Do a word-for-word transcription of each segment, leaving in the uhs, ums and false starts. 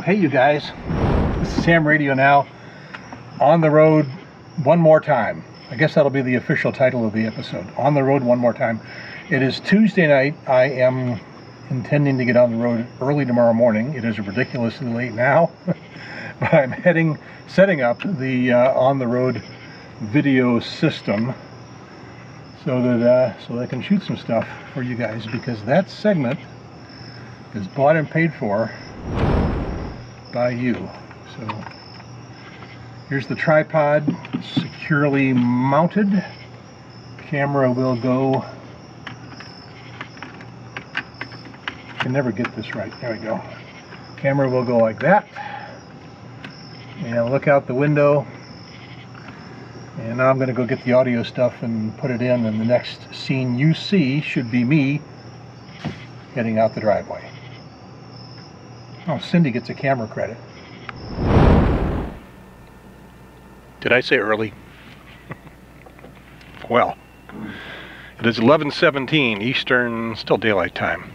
Hey you guys, this is Ham Radio Now, on the road one more time. I guess that'll be the official title of the episode, on the road one more time. It is Tuesday night. I am intending to get on the road early tomorrow morning. It is ridiculously late now, but I'm heading, setting up the uh, on the road video system so that uh, so that I can shoot some stuff for you guys, because that segment is bought and paid for by you. So here's the tripod, securely mounted. Camera will go. I can never get this right. There we go. Camera will go like that, and look out the window. And now I'm going to go get the audio stuff and put it in, and the next scene you see should be me heading out the driveway. Oh, Cindy gets a camera credit. Did I say early? Well, it is eleven seventeen Eastern, still daylight time.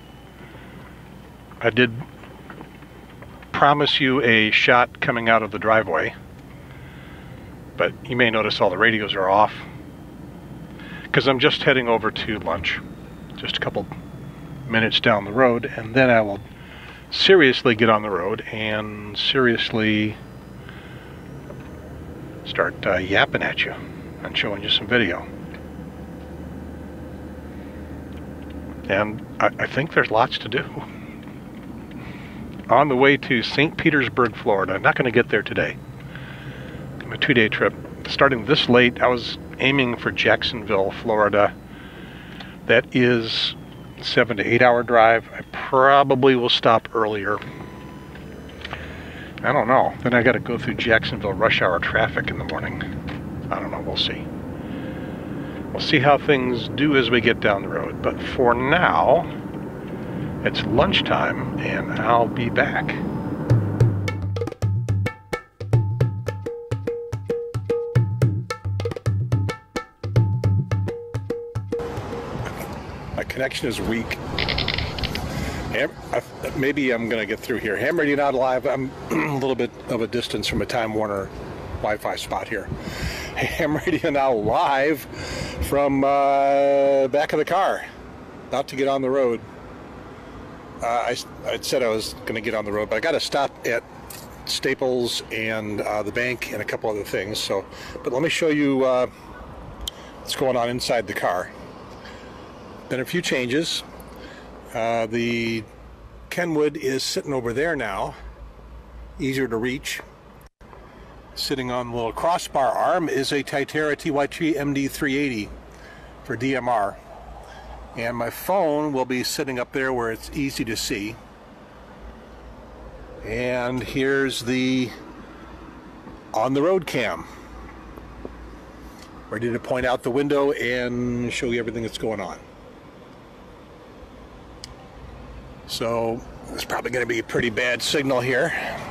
I did promise you a shot coming out of the driveway, but you may notice all the radios are off because I'm just heading over to lunch, just a couple minutes down the road, and then I will seriously get on the road and seriously start uh, yapping at you and showing you some video. And I, I think there's lots to do. On the way to Saint Petersburg, Florida. I'm not going to get there today. A two-day trip. Starting this late, I was aiming for Jacksonville, Florida. That is seven to eight hour drive. I probably will stop earlier. I don't know. Then I got to go through Jacksonville rush hour traffic in the morning. I don't know. We'll see. We'll see how things do as we get down the road. But for now, it's lunchtime, and I'll be back. My connection is weak. Ham, I, maybe I'm going to get through here. Ham Radio Now Live. I'm a little bit of a distance from a Time Warner Wi-Fi spot here. Ham Radio Now Live from uh, back of the car. About to get on the road. Uh, I, I said I was going to get on the road, but I got to stop at Staples and uh, the bank and a couple other things. So, but let me show you uh, what's going on inside the car. Been a few changes. Uh, the Kenwood is sitting over there now, easier to reach. Sitting on the little crossbar arm is a Titera T Y T M D three eighty for D M R. And my phone will be sitting up there where it's easy to see. And here's the on-the-road cam. Ready to point out the window and show you everything that's going on. So there's probably going to be a pretty bad signal here.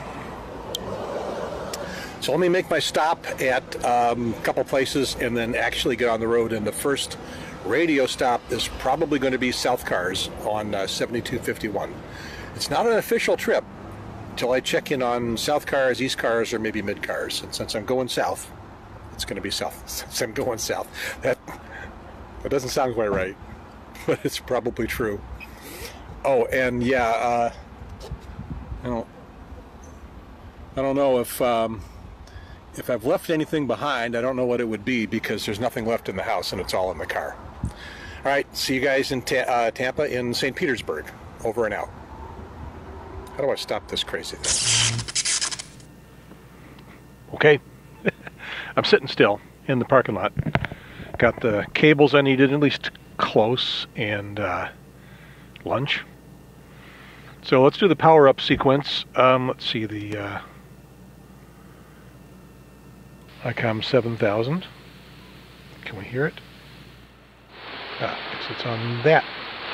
So let me make my stop at um, a couple places and then actually get on the road. And the first radio stop is probably going to be South Cars on uh, seventy-two fifty-one. It's not an official trip until I check in on South Cars, East Cars, or maybe Mid Cars. And since I'm going south, it's going to be south. Since I'm going south, that that doesn't sound quite right, but it's probably true. Oh, and yeah, uh, I don't, I don't know if um, if I've left anything behind. I don't know what it would be, because there's nothing left in the house and it's all in the car. All right, see you guys in Ta uh, Tampa, in Saint Petersburg. Over and out. How do I stop this crazy thing? Okay, I'm sitting still in the parking lot. Got the cables I needed, at least close, and uh, lunch. So let's do the power up sequence. Um, let's see, the uh, ICOM seven thousand. Can we hear it? Ah, I guess it's on that.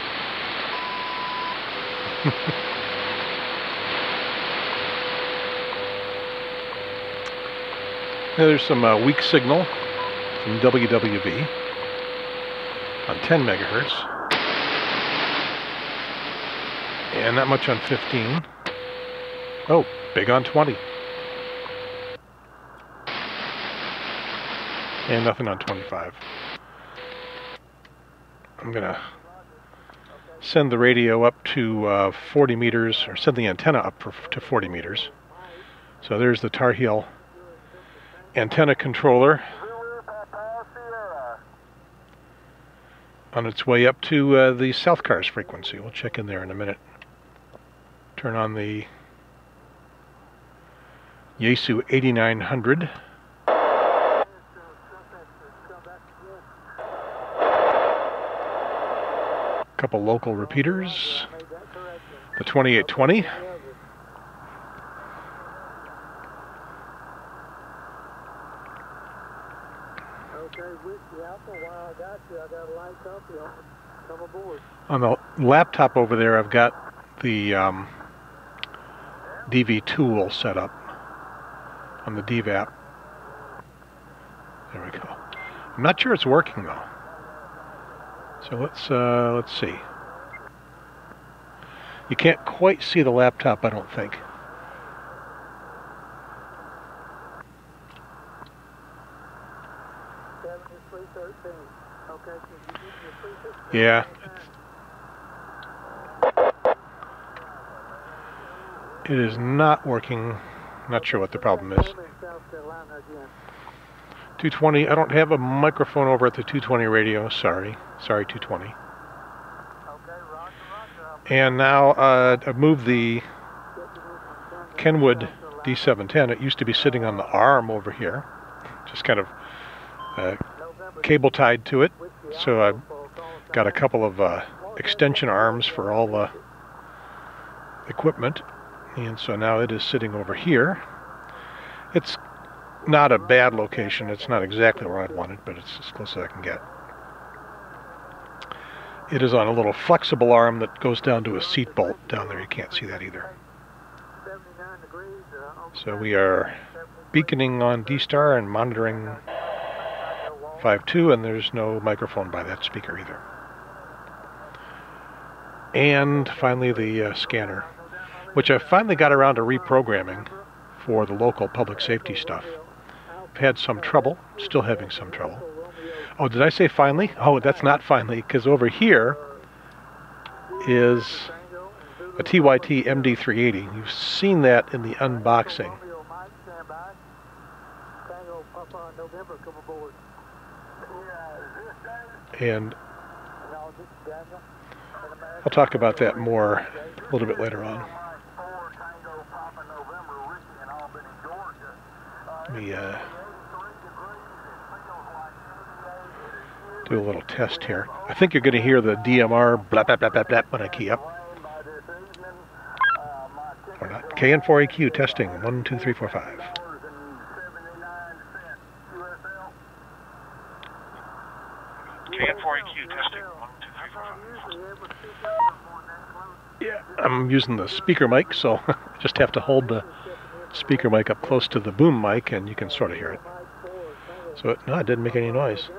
There's some uh, weak signal from W W V on ten megahertz. And not much on fifteen. Oh, big on twenty. And nothing on twenty-five. I'm going to send the radio up to uh, forty meters, or send the antenna up for, to forty meters. So there's the Tar Heel antenna controller on its way up to uh, the South Cars frequency. We'll check in there in a minute. Turn on the Yaesu eighty-nine hundred. Couple local repeaters. The twenty-eight twenty. On the laptop over there, I've got the um, D V tool set up on the D V A P. There we go. I'm not sure it's working though. So let's uh, let's see. You can't quite see the laptop, I don't think. Yeah. It is not working. Not sure what the problem is. two twenty, I don't have a microphone over at the two twenty radio. Sorry. Sorry, two twenty. And now uh, I've moved the Kenwood D seven ten. It used to be sitting on the arm over here. Just kind of uh, cable tied to it. So I've got a couple of uh, extension arms for all the equipment. And so now it is sitting over here. It's not a bad location. It's not exactly where I'd want it, but it's as close as I can get. It is on a little flexible arm that goes down to a seat bolt down there. You can't see that either. So we are beaconing on D-Star and monitoring five two, and there's no microphone by that speaker either. And finally the uh, scanner, which I finally got around to reprogramming for the local public safety stuff. I've had some trouble, still having some trouble. Oh, did I say finally? Oh, that's not finally, because over here is a T Y T M D three eighty. You've seen that in the unboxing. And I'll talk about that more a little bit later on. Let me uh, do a little test here. I think you're going to hear the D M R blap, blap, blap, blap, blap when I key up. Or not. K N four A Q testing. One, two, three, four, five. K N four A Q testing. One, two, three, four, five. Yeah, I'm using the speaker mic, so I just have to hold the speaker mic up close to the boom mic, and you can sort of hear it. So, it, no, it didn't make any noise.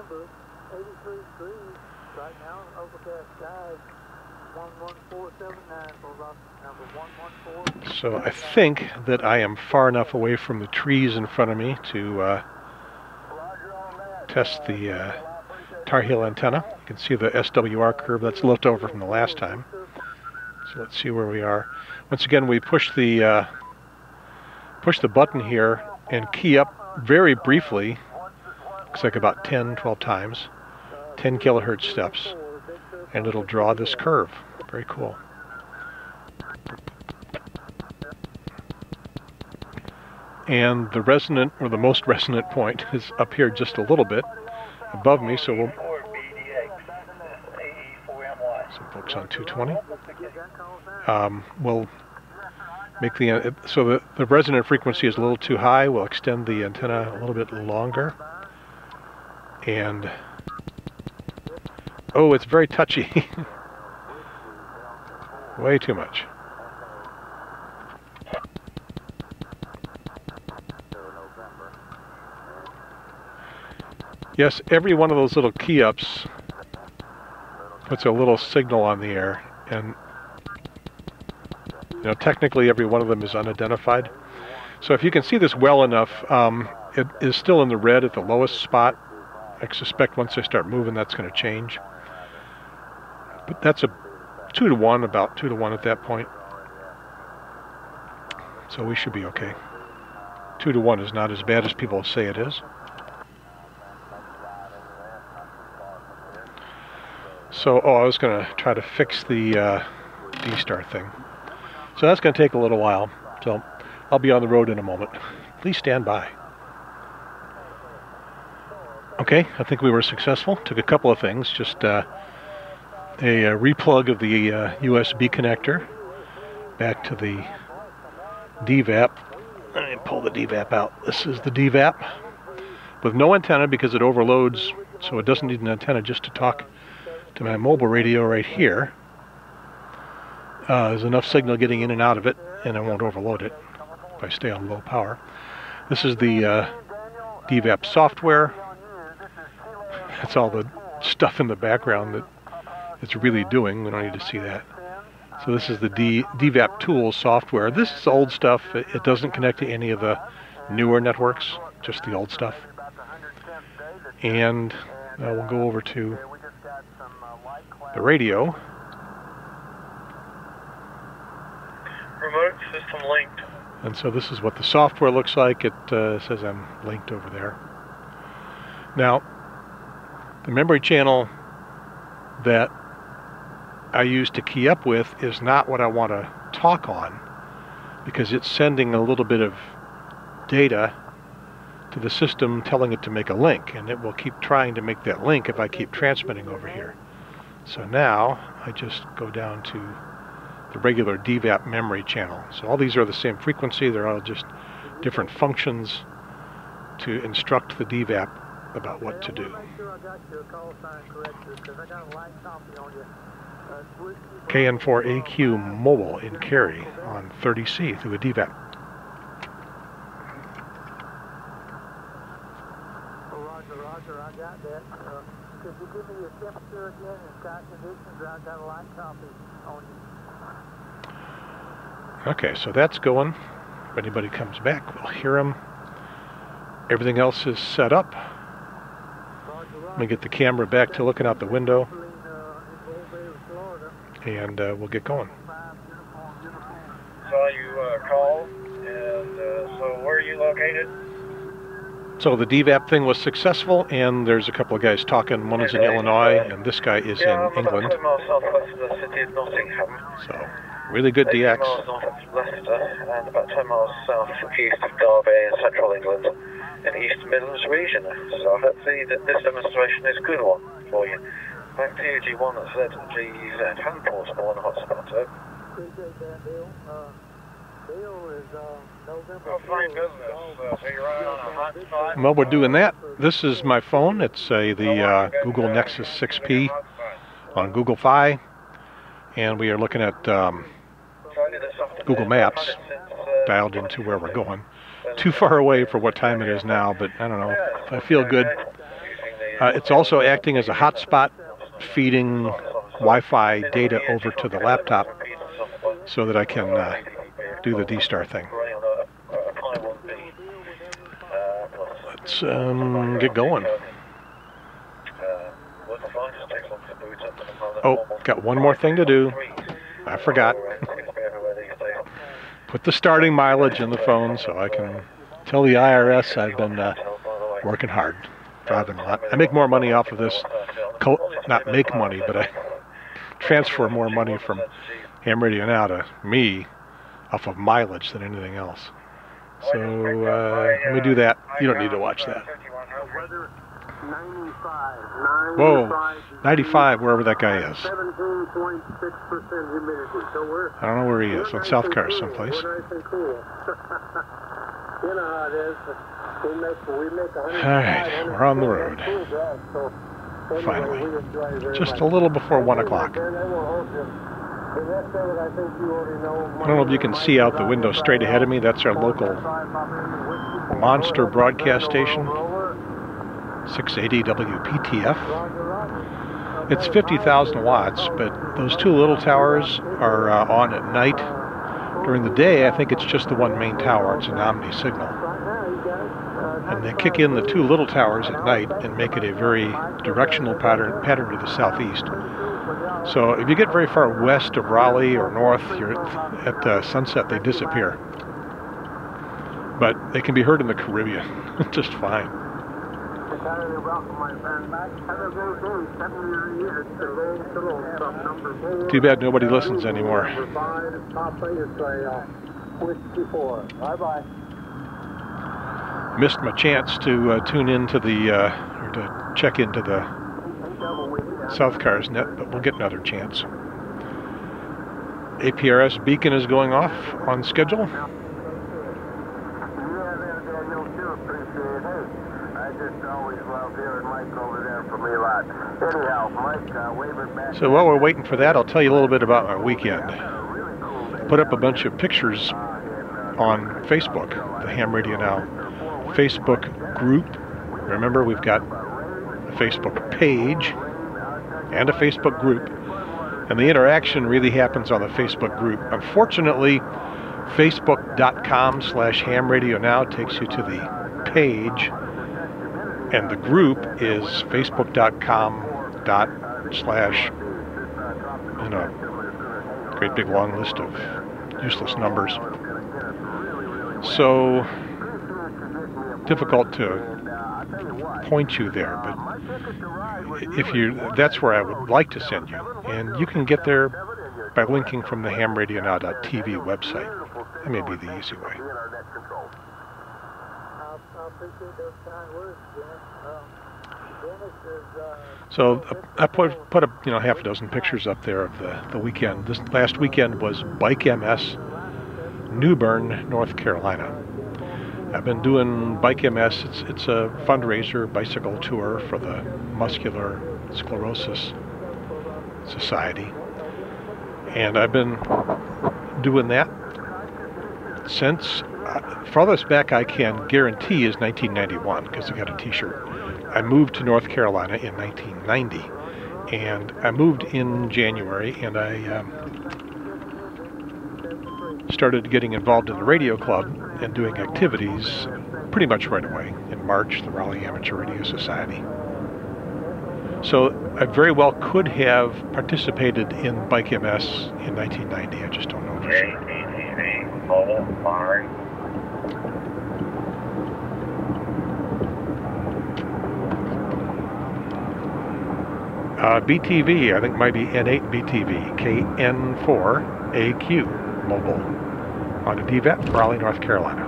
So I think that I am far enough away from the trees in front of me to uh, test the uh, Tar Heel antenna. You can see the S W R curve that's left over from the last time. So let's see where we are. Once again, we push the uh, push the button here and key up very briefly. Looks like about ten, twelve times, ten kilohertz steps, and it'll draw this curve. Very cool. And the resonant, or the most resonant point, is up here just a little bit above me, so we'll some folks on two twenty. Um, we'll make the uh, so the, the resonant frequency is a little too high. We'll extend the antenna a little bit longer. And oh, it's very touchy. Way too much. Yes, every one of those little key ups puts a little signal on the air, and You know, technically every one of them is unidentified. So if you can see this well enough, um, it is still in the red at the lowest spot. I suspect once I start moving, that's going to change. But that's a two to one, about two to one at that point. So we should be okay. Two to one is not as bad as people say it is. So, oh, I was going to try to fix the uh, D-Star thing. So that's going to take a little while. So I'll be on the road in a moment. Please stand by. Okay, I think we were successful. Took a couple of things. Just uh, a, a replug of the uh, U S B connector back to the D VAP. Let me pull the D VAP out. This is the D VAP with no antenna because it overloads, so it doesn't need an antenna just to talk to my mobile radio right here. Uh, there's enough signal getting in and out of it, and I won't overload it if I stay on low power. This is the uh, D VAP software. That's all the stuff in the background that it's really doing. We don't need to see that. So this is the D, DVAP tools software. This is old stuff. It, it doesn't connect to any of the newer networks, just the old stuff. And uh, we'll go over to the radio. Remote system linked. And so this is what the software looks like. It uh, says I'm linked over there. Now, the memory channel that I use to key up with is not what I want to talk on, because it's sending a little bit of data to the system telling it to make a link, and it will keep trying to make that link if I keep transmitting over here. So now I just go down to the regular D VAP memory channel. So all these are the same frequency. They're all just different functions to instruct the D VAP about what to do. K N four A Q mobile in Cary on thirty C through a D VAP. Roger, roger, I got that. Uh, could you give me your temperature again and sky conditions? I got a light copy on you. Okay, so that's going. If anybody comes back, we'll hear them. Everything else is set up. Let me get the camera back to looking out the window, and uh, we'll get going. Saw you uh, called, and uh, so where are you located? So the D VAP thing was successful, and there's a couple of guys talking. One is in Illinois, and this guy is yeah, in England. About two miles southwest of the city of Nottingham. So really good D X. eight miles north of Leicester, and about ten miles south-east of Derby in central England, in the East Midlands region. So hopefully that this demonstration is a good one for you. Back to you, G one, that's led G Z home portable on the hotspot. Appreciate that, Bill. Uh, Bill is uh, November. Oh, fine business. Uh, so you're running on a hotspot? Well, we're doing that. This is my phone. It's a, the uh, Google Nexus six P on Google Fi, and we are looking at um, Google Maps dialed into where we're going. Too far away for what time it is now, but I don't know. I feel good. Uh, it's also acting as a hotspot, feeding Wi-Fi data over to the laptop so that I can uh, do the D-Star thing. Let's um, get going. Oh, got one more thing to do. I forgot. Put the starting mileage in the phone so I can tell the I R S I've been uh, working hard, driving a lot. I make more money off of this, co not make money, but I transfer more money from HamRadioNow to me off of mileage than anything else. So uh, let me do that. You don't need to watch that. Whoa, ninety-five, wherever that guy is. I don't know where he is, on South Car someplace. Alright, we're on the road. Finally. Just a little before one o'clock. I don't know if you can see out the window straight ahead of me. That's our local monster broadcast station. six eighty W P T F. It's fifty thousand watts, but those two little towers are uh, on at night During the day, I think it's just the one main tower. It's an omni signal. And they kick in the two little towers at night and make it a very directional pattern, pattern to the southeast. So if you get very far west of Raleigh or north, you're at uh, sunset, they disappear. But they can be heard in the Caribbean just fine. Too bad nobody listens anymore. Missed my chance to uh, tune into the, uh, or to check into the South Cars net, but we'll get another chance. A P R S beacon is going off on schedule. So while we're waiting for that, I'll tell you a little bit about my weekend. Put up a bunch of pictures on Facebook, the Ham Radio Now Facebook group. Remember, we've got a Facebook page and a Facebook group, and the interaction really happens on the Facebook group. Unfortunately, facebook.com slash hamradionow takes you to the page, and the group is facebook.com dot slash, you know, great big long list of useless numbers. So difficult to point you there, but if you, that's where I would like to send you, and you can get there by linking from the ham radio now dot t v website. That may be the easy way. So uh, I put put up you know half a dozen pictures up there of the the weekend. This last weekend was Bike M S, New Bern, North Carolina. I've been doing Bike M S. It's it's a fundraiser bicycle tour for the Muscular Sclerosis Society, and I've been doing that since uh, farthest back I can guarantee is nineteen ninety-one, because I got a T-shirt. I moved to North Carolina in nineteen ninety, and I moved in January, and I um, started getting involved in the radio club and doing activities pretty much right away. In March, the Raleigh Amateur Radio Society. So I very well could have participated in Bike M S in nineteen ninety. I just don't know for sure. Uh, B T V, I think might be N eight B T V, K N four A Q mobile on a D V A P, Raleigh, North Carolina.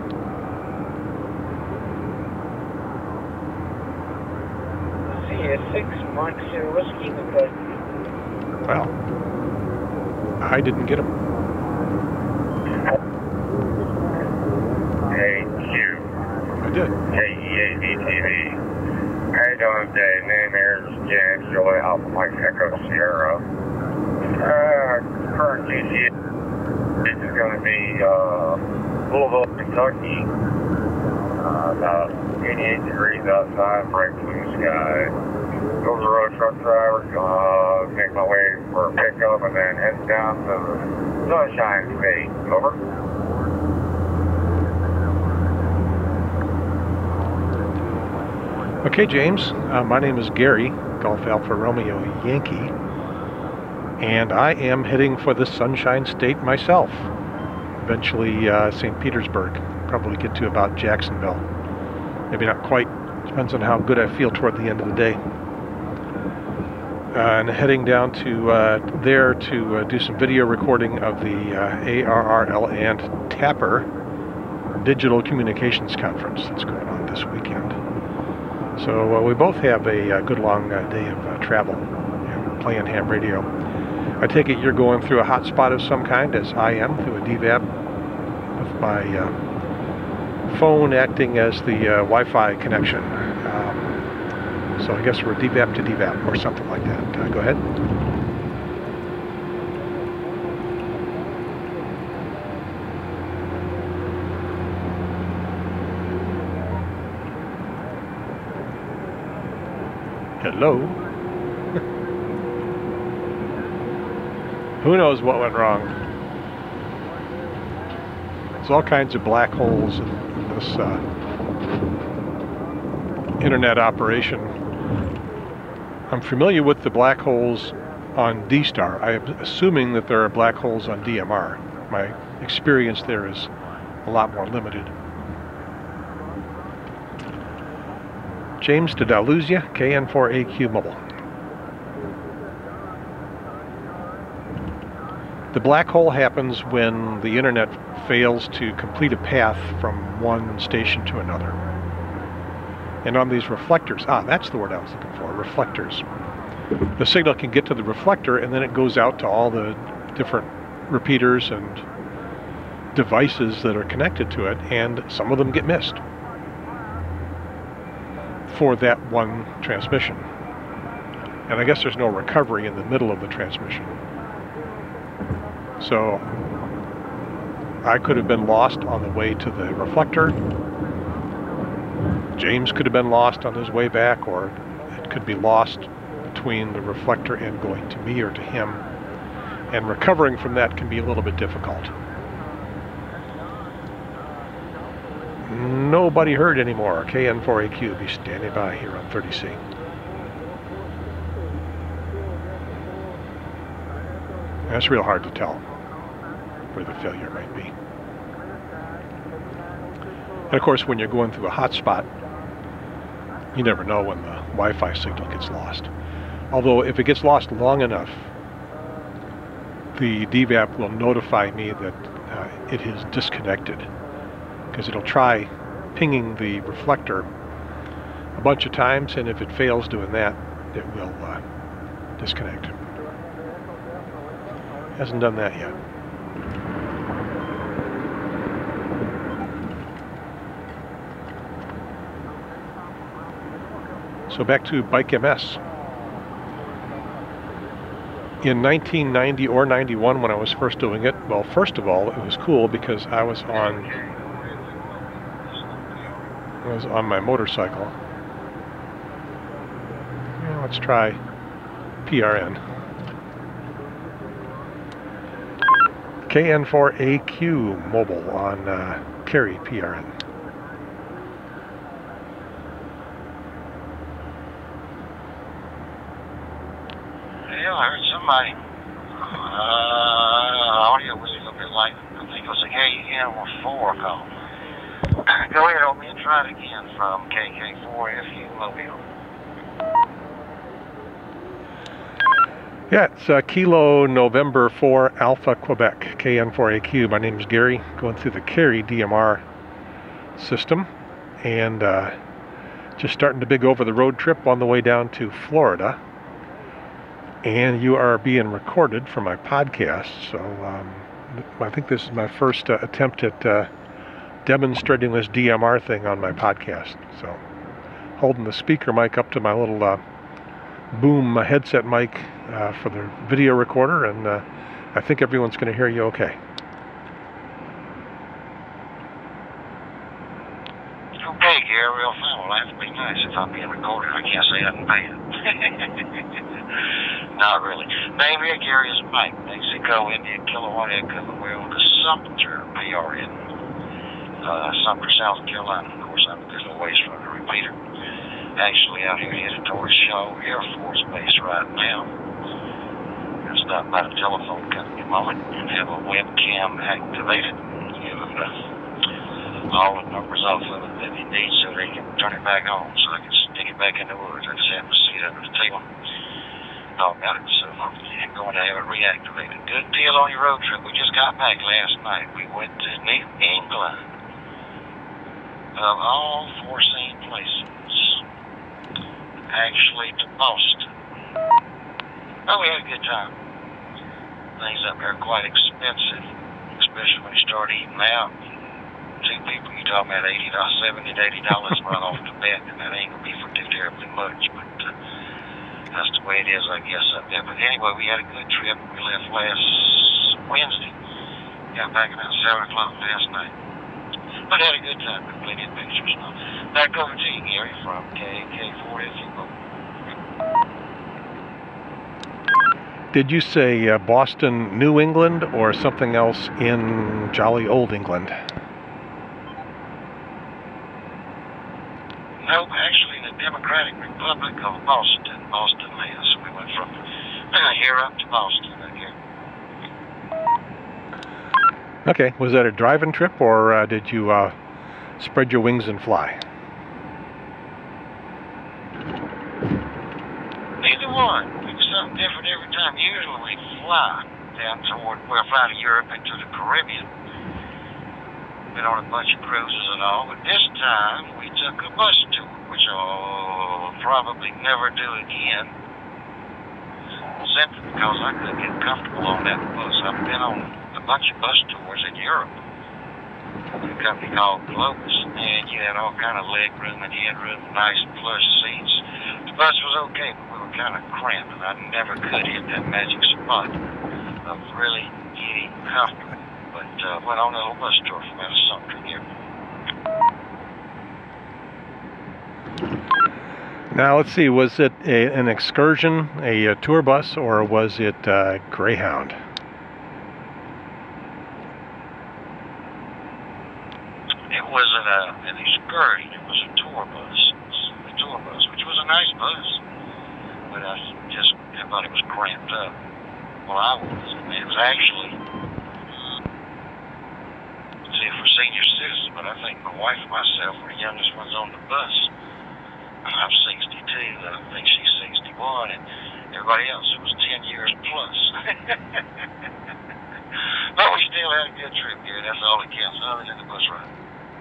C S six, Mike Zero Whiskey, okay. Well, I didn't get them. Hey, Q. I did. K E A D T V. How you doing today? Name here is James Julie Alpha Mike Echo Sierra. Uh, current G T A this is going to be uh, Louisville, Kentucky. Uh, about eighty-eight degrees outside, bright blue sky. Over the road truck driver, uh, make my way for a pickup and then head down to the Sunshine State. Over. Okay, James. Uh, my name is Gary, Golf Alpha Romeo Yankee, and I am heading for the Sunshine State myself. Eventually, uh, Saint Petersburg. Probably get to about Jacksonville. Maybe not quite. Depends on how good I feel toward the end of the day. Uh, and heading down to uh, there to uh, do some video recording of the uh, A R R L and T A P R Digital Communications Conference that's going on this weekend. So uh, we both have a, a good long uh, day of uh, travel and playing ham radio. I take it you're going through a hotspot of some kind, as I am, through a D V A P, with my uh, phone acting as the uh, Wi-Fi connection. Um, so I guess we're D V A P to D V A P or something like that. Uh, go ahead. Hello. Who knows what went wrong? There's all kinds of black holes in this uh, internet operation. I'm familiar with the black holes on D star. I am assuming that there are black holes on D M R. My experience there is a lot more limited. James, did I lose you? K N four A Q Mobile. The black hole happens when the internet fails to complete a path from one station to another. And on these reflectors, ah, that's the word I was looking for, reflectors. The signal can get to the reflector and then it goes out to all the different repeaters and devices that are connected to it, and some of them get missed for that one transmission. And I guess there's no recovery in the middle of the transmission. So I could have been lost on the way to the reflector. James could have been lost on his way back, or it could be lost between the reflector and going to me or to him. And recovering from that can be a little bit difficult. Nobody heard anymore. K N four A Q be standing by here on thirty C. That's real hard to tell where the failure might be. And of course, when you're going through a hotspot, you never know when the Wi-Fi signal gets lost. Although if it gets lost long enough, the D VAP will notify me that uh, it is disconnected, because it'll try pinging the reflector a bunch of times, and if it fails doing that, it will uh, disconnect. Hasn't done that yet. So back to Bike M S. In nineteen ninety or ninety-one, when I was first doing it, well, first of all, it was cool because I was on I was on my motorcycle. Well, let's try P R N. K N four A Q Mobile on uh, Carry P R N. Yeah, I heard somebody, uh, audio was a little bit like, I think it was a K N four call. Go ahead on me and try it again from K K four F U Mobile. Yeah, it's uh, Kilo November four Alpha Quebec, K N four A Q. My name is Gary, going through the Carry D M R system, and uh, just starting the big over-the-road trip on the way down to Florida. And you are being recorded for my podcast, so um, I think this is my first uh, attempt at uh, demonstrating this D M R thing on my podcast. So, holding the speaker mic up to my little uh, boom headset mic uh, for the video recorder, and uh, I think everyone's going to hear you okay. Okay, Gary, real fine. Well, that'd be nice if I'm being recorded. I can't say I didn't pay it. Not really. Name here, Gary, is Mike. Mexico, India, Kilowatt, Echo, we're on the Sumter P R N. Uh, Sumter, South Carolina. Of course, I'm a good little ways from the repeater. Actually, out here headed towards Shaw Air Force Base right now. I'll stop by the telephone company a moment and have a webcam activated. Give them the, all the numbers off of it that they need so they can turn it back on, so I can stick it back in the woods. I just have to sit under the table. Talk about it, so I'm going to have it reactivated. Good deal on your road trip. We just got back last night. We went to New England. Of all foreseen places, actually to Boston. Oh, we had a good time. Things up there are quite expensive, especially when you start eating out. Two people, you're talking about eighty dollars, seventy to eighty dollars right off the bat, and that ain't gonna be for too terribly much, but uh, that's the way it is, I guess, up there. But anyway, we had a good trip. We left last Wednesday. Got back about seven o'clock last night. But had a good time. Got plenty of pictures. Now, back over to you, Gary, from K K four F U. Did you say uh, Boston, New England, or something else in jolly old England? Nope, actually in the Democratic Republic of Boston, Boston, Mass. We went from here up to Boston again. Okay, was that a driving trip, or uh, did you uh, spread your wings and fly? Either one. It was something different every time. Usually we fly down toward, well, fly to Europe and to the Caribbean. Been on a bunch of cruises and all, but this time we took a bus tour, which I'll probably never do again, simply because I couldn't get comfortable on that bus. I've been on a bunch of bus tours in Europe with a company called Globus, and you had all kind of leg room and head room, nice plush seats. The bus was okay, but we were kind of cramped, and I never could hit that magic spot of really getting comfortable. But uh, went on a little bus tour from out of Sumter here. Now let's see, was it a, an excursion, a, a tour bus, or was it uh, Greyhound? It wasn't a, an excursion, it was a tour bus. A tour bus, which was a nice bus. But I just I thought it was cramped up. Well, I was. I mean, it was actually, let's see, for senior citizens, but I think my wife and myself were the youngest ones on the bus. I'm sixty-two, I think she's sixty-one, and everybody else was ten years plus. But we still had a good trip here, that's all that counts. I was in the bus ride.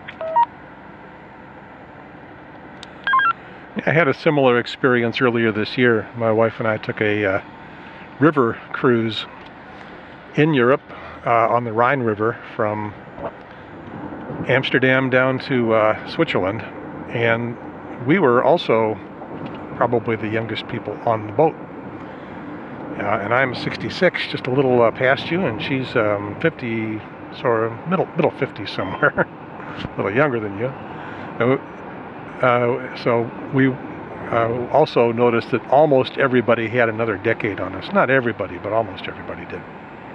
I had a similar experience earlier this year. My wife and I took a uh, river cruise in Europe uh, on the Rhine River from Amsterdam down to uh, Switzerland, and we were also probably the youngest people on the boat. Uh, and I'm sixty-six, just a little uh, past you, and she's um, fifty, sort of middle middle fifties somewhere, a little younger than you. Uh, uh, so we uh, also noticed that almost everybody had another decade on us. Not everybody, but almost everybody did.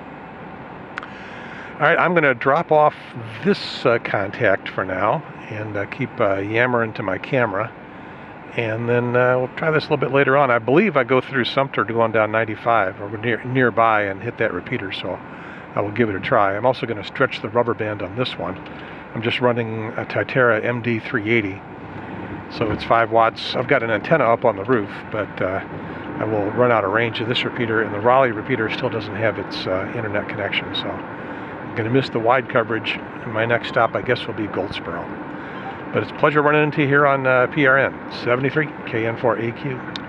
All right, I'm going to drop off this uh, contact for now and uh, keep uh, yammering to my camera. And then uh, we'll try this a little bit later on. I believe I go through Sumter going down ninety-five or near, nearby and hit that repeater, so I will give it a try. I'm also going to stretch the rubber band on this one. I'm just running a T A P R M D three eighty, so it's five watts. I've got an antenna up on the roof, but uh, I will run out of range of this repeater, and the Raleigh repeater still doesn't have its uh, internet connection, so I'm going to miss the wide coverage, and my next stop, I guess, will be Goldsboro. But it's a pleasure running into you here on uh, P R N seventy-three K N four A Q.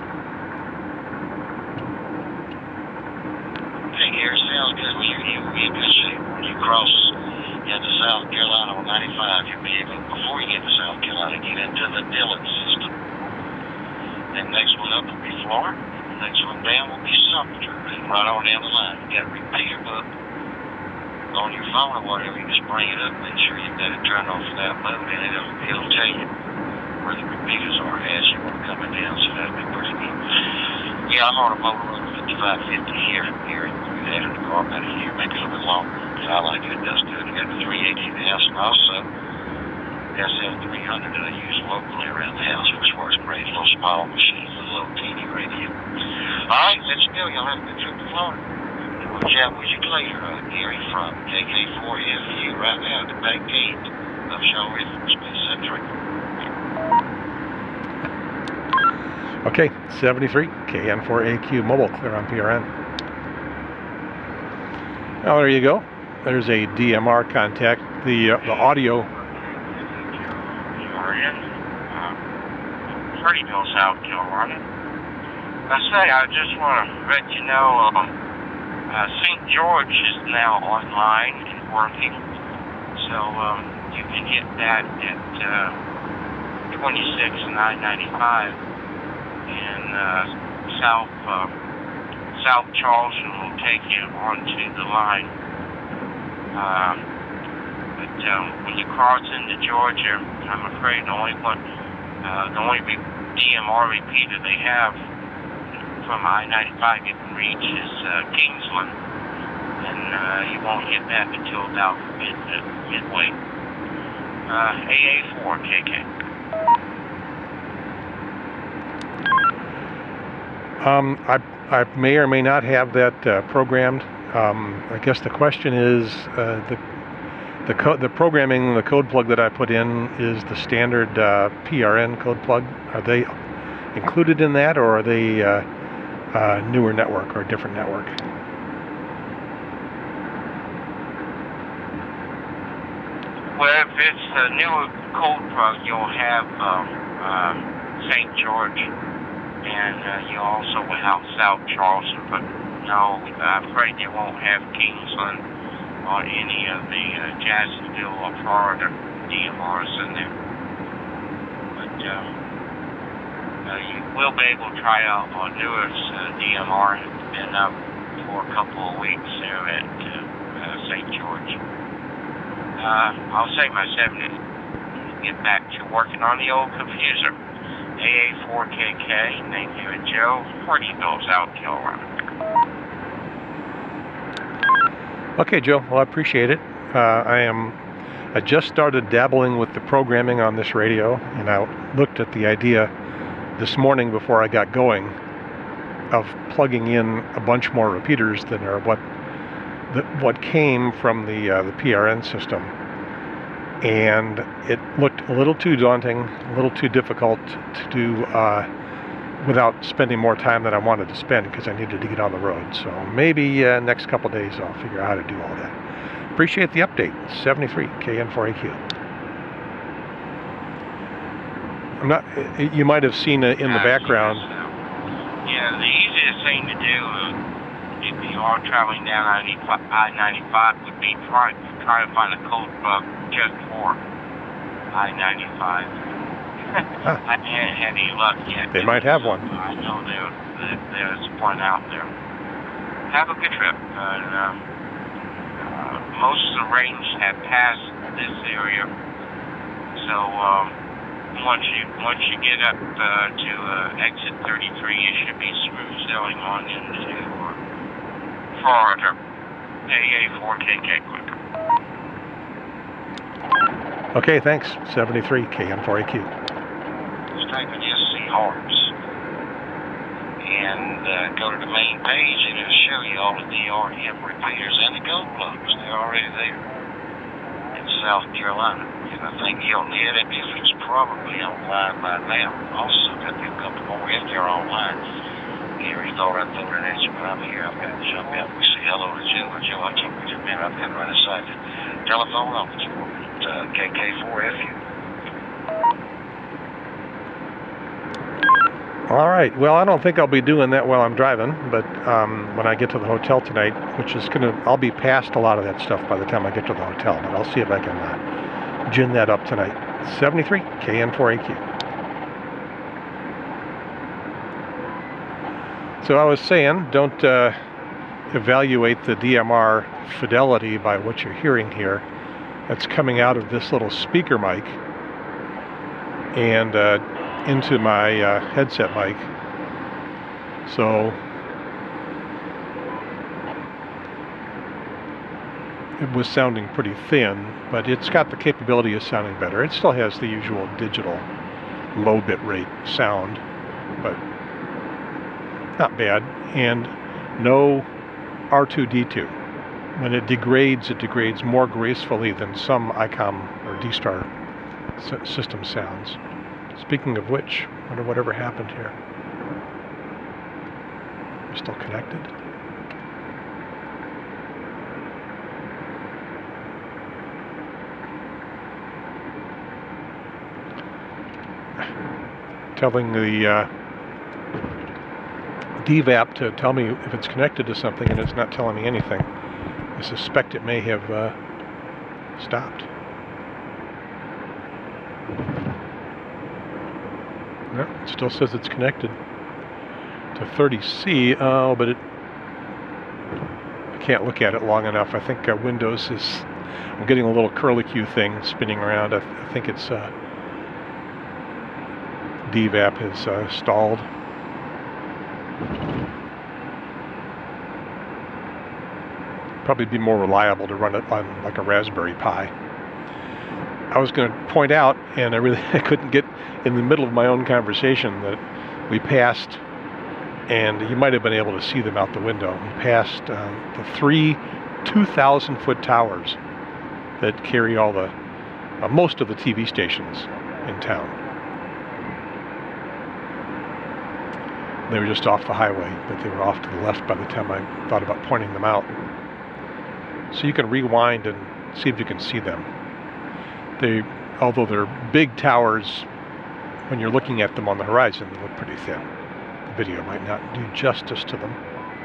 Hey, Gary, sounds good. Well, you, you will be in good shape when you cross into South Carolina on ninety-five. You'll be able, before you get to South Carolina, get into the Dillon system. Then next one up will be Florida. Next one down will be Sumter. And right on down the line, you got a repeater book on your phone or whatever. You just bring it up, make sure you've got it turned off for that mode, and it'll, it'll tell you where the repeaters are as you are coming down, so that'll be pretty good. Yeah, I'm on a Motorola fifty-five fifty here, here, we've had it in the car about a year, maybe a little bit longer, and I like it, it does good. I got the three eighty in the house, and also S L three hundred that I use locally around the house, which works great. A little small machine, a little teeny radio. All right, let's go. Y'all have a good trip to Florida. We'll chat with you later, uh, Gary from K K four F U right now at the back gate of Shaw River Space Center. Okay, seventy-three K N four A Q mobile, clear on P R N. Now there you go. There's a D M R contact. The uh, the audio. Prettyville, South Carolina. I say, I just want to let you know, um, uh, Saint George is now online and working, so um, you can hit that at uh, twenty-six nine ninety-five, and uh, South uh, South Charleston will take you onto the line. Um, but um, when you cross into Georgia, I'm afraid the only one. Uh, the only D M R repeater they have from I ninety-five you can reach is uh, Kingsland, and uh, you won't hit that until about mid, uh, midway. Uh, A A four K K. Um, I, I may or may not have that uh, programmed. Um, I guess the question is, uh, the the, co the programming, the code plug that I put in is the standard uh, P R N code plug. Are they included in that, or are they uh, uh, newer network or a different network? Well, if it's the newer code plug, you'll have um, uh, Saint George, and uh, you also will have South Charleston, but no, I'm afraid you won't have Kingsland or any of the uh, Jacksonville or Florida D M Rs in there. But uh, uh, you will be able to try out our newest uh, D M R. It's been up for a couple of weeks there at uh, uh, Saint George. Uh, I'll save my seventy. Get back to working on the old confuser. A A four K K, name you and Joe, Fortyville, South Carolina. Okay, Joe. Well, I appreciate it. Uh, I am. I just started dabbling with the programming on this radio, and I looked at the idea this morning before I got going of plugging in a bunch more repeaters than are what the, what came from the uh, the P R N system, and it looked a little too daunting, a little too difficult to do uh, without spending more time than I wanted to spend because I needed to get on the road. So maybe uh, next couple days I'll figure out how to do all that. Appreciate the update. seventy-three K N four A Q. I'm not. You might have seen it in the background. Yeah, the easiest thing to do if you are traveling down I ninety-five would be try try to find a code plug just for I ninety-five. Huh. I haven't had any luck yet. They might have one. I know there, there's one out there. Have a good trip. Uh, uh, most of the range have passed this area, so um, once you once you get up uh, to uh, exit thirty-three, you should be smooth sailing on into uh, Florida. A A four K K quick. Okay, thanks. seventy-three K N four A Q. Type in S C Harps and uh, go to the main page, and it'll show you all of the A R R L repeaters and the gold plugs. They're already there in South Carolina. And I think you'll need it if it's probably online by now. Also, got a couple more in there online. Gary thought I threw it at you, but I'm here. I've got to jump out. We say hello to Joe. Or Joe, I told you a minute. I've got right aside the telephone office for me at uh, K K four F U. All right. Well, I don't think I'll be doing that while I'm driving, but um, when I get to the hotel tonight, which is gonna, I'll be past a lot of that stuff by the time I get to the hotel. But I'll see if I can uh, gin that up tonight. seventy-three K N four A Q. So I was saying, don't uh, evaluate the D M R fidelity by what you're hearing here. That's coming out of this little speaker mic and uh, into my uh, headset mic. So it was sounding pretty thin, but it's got the capability of sounding better. It still has the usual digital low bit rate sound, but not bad. And no R two D two. When it degrades, it degrades more gracefully than some I COM or D-Star system sounds. Speaking of which, I wonder whatever happened here. We're still connected. Telling the uh, D VAP to tell me if it's connected to something, and it's not telling me anything. I suspect it may have uh, stopped. No, it still says it's connected to thirty C, oh, but it, I can't look at it long enough. I think uh, Windows is, I'm getting a little curlicue thing spinning around. I, th I think it's uh, D VAP has uh, stalled. probably be more reliable to run it on like a Raspberry Pi. I was going to point out, and I really I couldn't get in the middle of my own conversation, that we passed, and you might have been able to see them out the window, we passed uh, the three two thousand foot towers that carry all the, uh, most of the T V stations in town. They were just off the highway, but they were off to the left by the time I thought about pointing them out. So you can rewind and see if you can see them. They, although they're big towers, when you're looking at them on the horizon, they look pretty thin. The video might not do justice to them.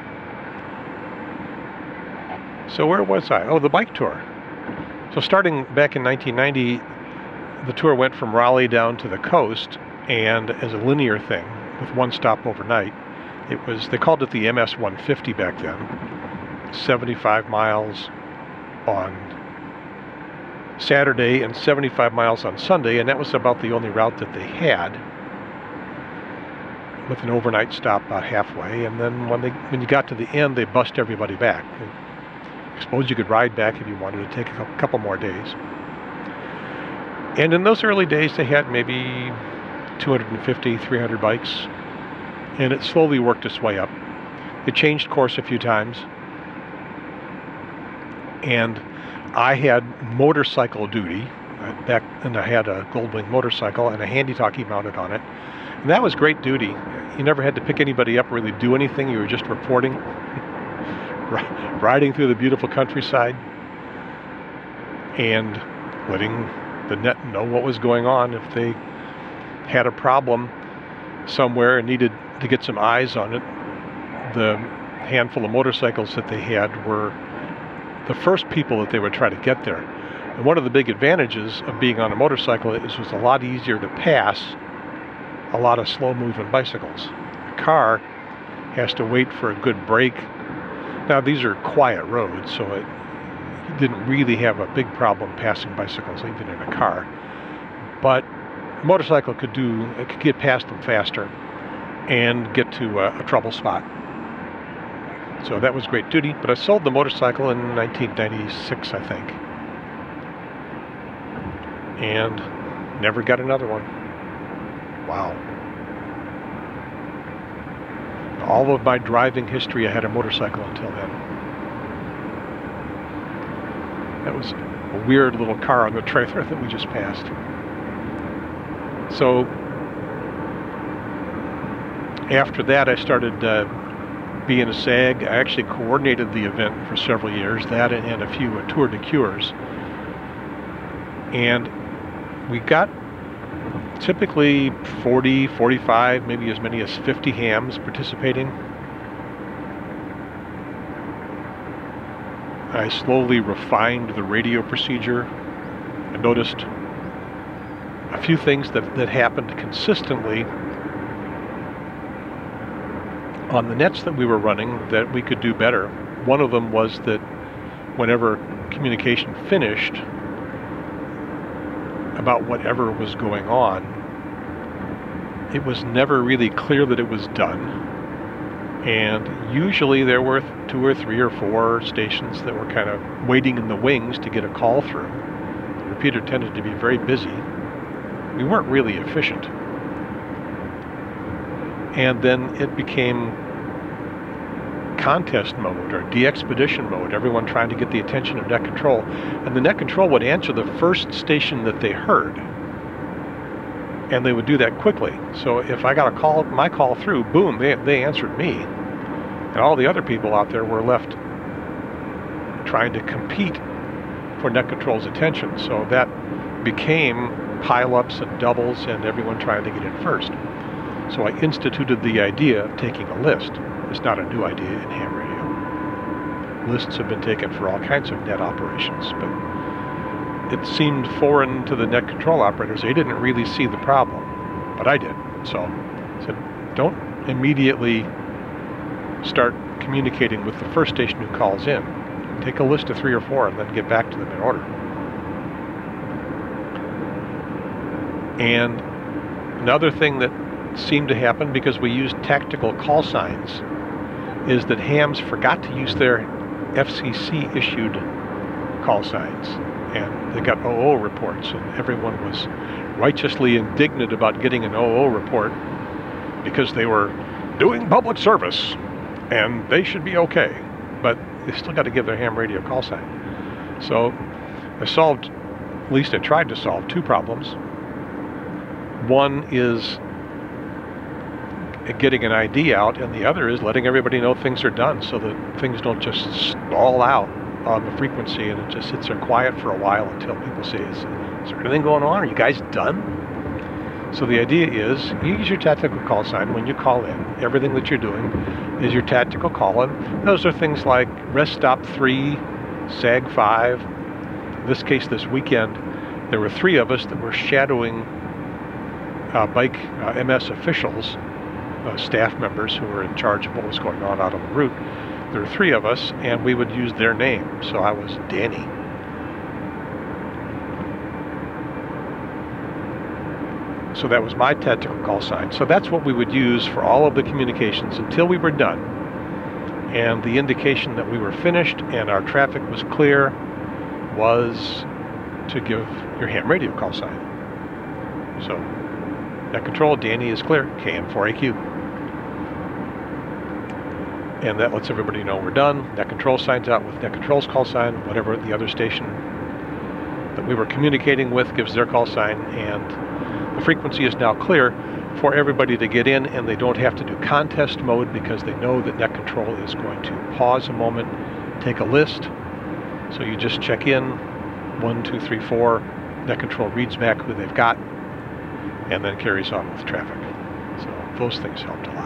So where was I? Oh, the bike tour. So starting back in nineteen ninety, the tour went from Raleigh down to the coast, and as a linear thing, with one stop overnight. It was, they called it the M S one fifty back then. seventy-five miles on Saturday and seventy-five miles on Sunday, and that was about the only route that they had, with an overnight stop about halfway. And then when they when you got to the end, they bussed everybody back. I suppose you could ride back if you wanted to take a couple more days. And in those early days, they had maybe two hundred fifty, three hundred bikes, and it slowly worked its way up. It changed course a few times, and I had motorcycle duty back, and I had a Goldwing motorcycle and a handy talkie mounted on it, and that was great duty. You never had to pick anybody up or really do anything. You were just reporting, riding through the beautiful countryside, and letting the net know what was going on. If they had a problem somewhere and needed to get some eyes on it, the handful of motorcycles that they had were the first people that they would try to get there. And one of the big advantages of being on a motorcycle is it was a lot easier to pass a lot of slow-moving bicycles. A car has to wait for a good break. Now, these are quiet roads, so it didn't really have a big problem passing bicycles, even in a car. But a motorcycle could do, it could get past them faster and get to a, a trouble spot. So that was great duty, but I sold the motorcycle in nineteen ninety-six, I think. And never got another one. Wow. All of my driving history, I had a motorcycle until then. That was a weird little car on the trailer that we just passed. So after that, I started uh, being a SAG. I actually coordinated the event for several years, that and, and a few uh, tour de cures. And we got typically forty, forty-five, maybe as many as fifty hams participating. I slowly refined the radio procedure. I noticed a few things that, that happened consistently on the nets that we were running that we could do better. One of them was that whenever communication finished about whatever was going on, it was never really clear that it was done. And usually there were two or three or four stations that were kind of waiting in the wings to get a call through. The repeater tended to be very busy. We weren't really efficient. And then it became contest mode or de-expedition mode, everyone trying to get the attention of net control. And the net control would answer the first station that they heard. And they would do that quickly. So if I got a call, my call through, boom, they, they answered me. And all the other people out there were left trying to compete for net control's attention. So that became pile-ups and doubles and everyone trying to get in first. So I instituted the idea of taking a list. It's not a new idea in ham radio. Lists have been taken for all kinds of net operations, but it seemed foreign to the net control operators. They didn't really see the problem, but I did. So I said, don't immediately start communicating with the first station who calls in. Take a list of three or four and then get back to them in order. And another thing that seemed to happen, because we used tactical call signs, is that hams forgot to use their F C C issued call signs, and they got O O reports, and everyone was righteously indignant about getting an O O report because they were doing public service and they should be okay, but they still got to give their ham radio call sign. So I solved, at least I tried to solve, two problems. One is getting an I D out, and the other is letting everybody know things are done so that things don't just stall out on the frequency and it just sits there quiet for a while until people say, is, is there anything going on? Are you guys done? So the idea is you use your tactical call sign when you call in. Everything that you're doing is your tactical call in. Those are things like rest stop three, sag five. In this case, this weekend, there were three of us that were shadowing uh, bike uh, M S officials, uh, staff members who were in charge of what was going on out on the route. There were three of us, and we would use their name. So I was Danny. So that was my tactical call sign. So that's what we would use for all of the communications until we were done. And the indication that we were finished and our traffic was clear was to give your ham radio call sign. So, net control, Danny is clear, K M four A Q. And that lets everybody know we're done. Net control signs out with net control's call sign, whatever the other station that we were communicating with gives their call sign, and the frequency is now clear for everybody to get in, and they don't have to do contest mode because they know that net control is going to pause a moment, take a list. So you just check in, one, two, three, four, net control reads back who they've got, and then carries on with traffic. So those things helped a lot.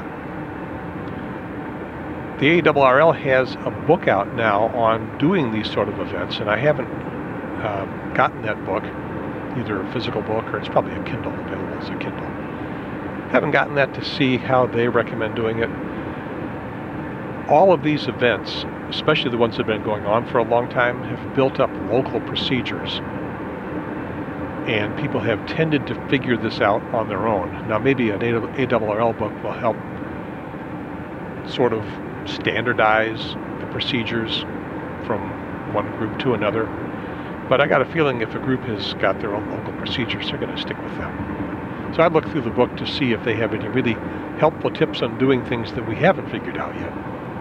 The A R R L has a book out now on doing these sort of events, and I haven't uh, gotten that book, either a physical book or it's probably a Kindle, available as a Kindle. Haven't gotten that to see how they recommend doing it. All of these events, especially the ones that have been going on for a long time, have built up local procedures. And people have tended to figure this out on their own. Now maybe an A R R L book will help sort of standardize the procedures from one group to another. But I got a feeling if a group has got their own local procedures, they're going to stick with them. So I'd look through the book to see if they have any really helpful tips on doing things that we haven't figured out yet.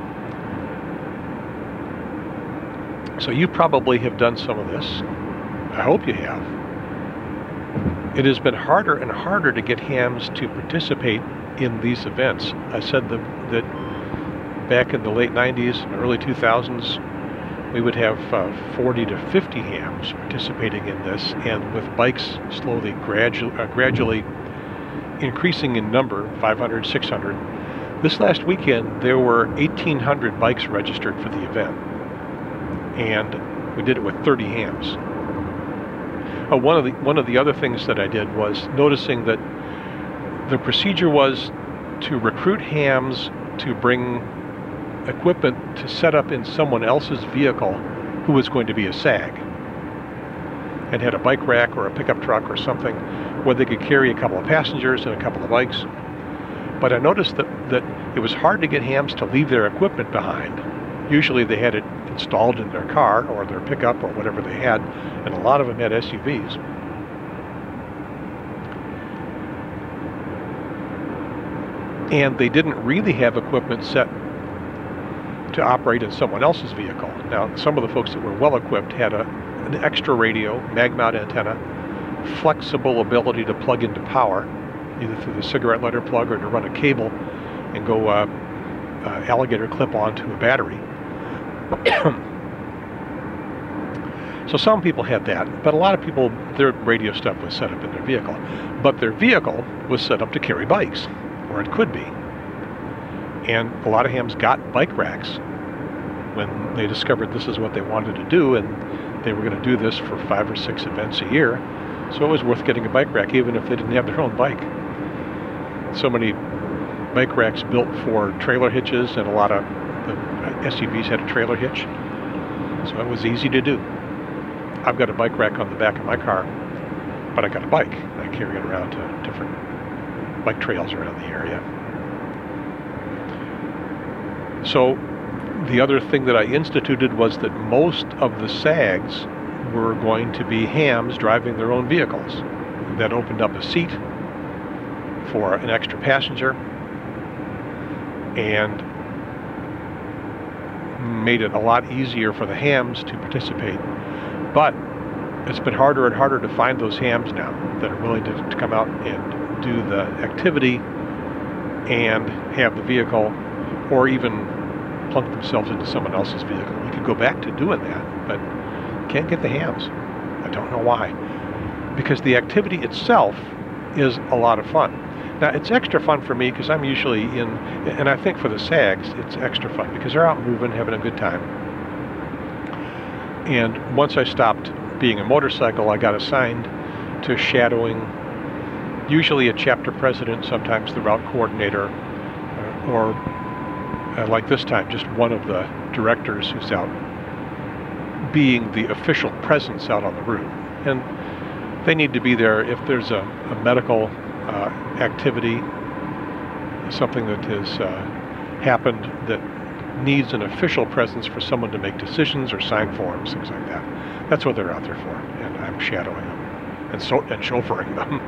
So you probably have done some of this. I hope you have. It has been harder and harder to get hams to participate in these events. I said that, that back in the late nineties and early two thousands, we would have uh, forty to fifty hams participating in this, and with bikes slowly, gradu uh, gradually increasing in number, five hundred, six hundred. This last weekend, there were eighteen hundred bikes registered for the event, and we did it with thirty hams. Uh, one of the one of the other things that I did was noticing that the procedure was to recruit hams to bring equipment to set up in someone else's vehicle who was going to be a sag, and had a bike rack or a pickup truck or something where they could carry a couple of passengers and a couple of bikes. But I noticed that, that it was hard to get hams to leave their equipment behind. Usually they had it installed in their car or their pickup or whatever they had, and a lot of them had S U Vs. And they didn't really have equipment set to operate in someone else's vehicle. Now, some of the folks that were well equipped had a, an extra radio, mag mount antenna, flexible ability to plug into power, either through the cigarette lighter plug or to run a cable and go uh, uh, alligator clip onto a battery. So some people had that, but a lot of people, their radio stuff was set up in their vehicle. But their vehicle was set up to carry bikes, or it could be. And a lot of hams got bike racks when they discovered this is what they wanted to do, and they were going to do this for five or six events a year. So it was worth getting a bike rack even if they didn't have their own bike. So many bike racks built for trailer hitches, and a lot of the S U Vs had a trailer hitch. So it was easy to do. I've got a bike rack on the back of my car, but I got a bike. I carry it around to different bike trails around the area. So the other thing that I instituted was that most of the SAGs were going to be hams driving their own vehicles. That opened up a seat for an extra passenger and made it a lot easier for the hams to participate. But it's been harder and harder to find those hams now that are willing to, to come out and do the activity and have the vehicle, or even plunk themselves into someone else's vehicle. We could go back to doing that, but can't get the hams. I don't know why. Because the activity itself is a lot of fun. Now, it's extra fun for me because I'm usually in, and I think for the SAGs, it's extra fun because they're out moving, having a good time. And once I stopped being a motorcycle, I got assigned to shadowing usually a chapter president, sometimes the route coordinator, uh, or uh, like this time, just one of the directors who's out being the official presence out on the route. And they need to be there if there's a, a medical uh, activity, something that has uh, happened that needs an official presence for someone to make decisions or sign forms, things like that. That's what they're out there for, and I'm shadowing them and, so, and chauffeuring them.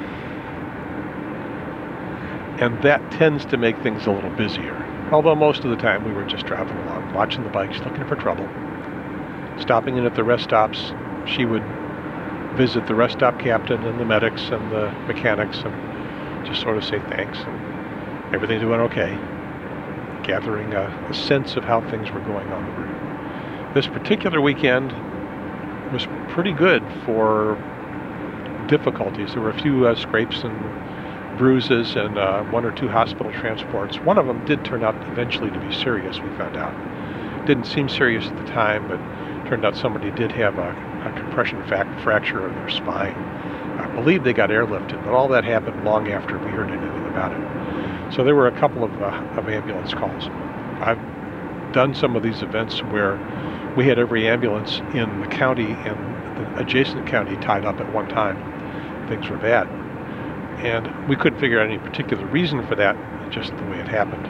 And that tends to make things a little busier. Although most of the time we were just driving along, watching the bikes, looking for trouble, stopping in at the rest stops. She would visit the rest stop captain and the medics and the mechanics and just sort of say thanks and everything's doing okay, gathering a, a sense of how things were going on the route. This particular weekend was pretty good for difficulties. There were a few uh, scrapes and bruises and uh, one or two hospital transports. One of them did turn out eventually to be serious, we found out. Didn't seem serious at the time, but turned out somebody did have a, a compression fracture of their spine. I believe they got airlifted, but all that happened long after we heard anything about it. So there were a couple of, uh, of ambulance calls. I've done some of these events where we had every ambulance in the county and the adjacent county tied up at one time. Things were bad. And we couldn't figure out any particular reason for that, just the way it happened.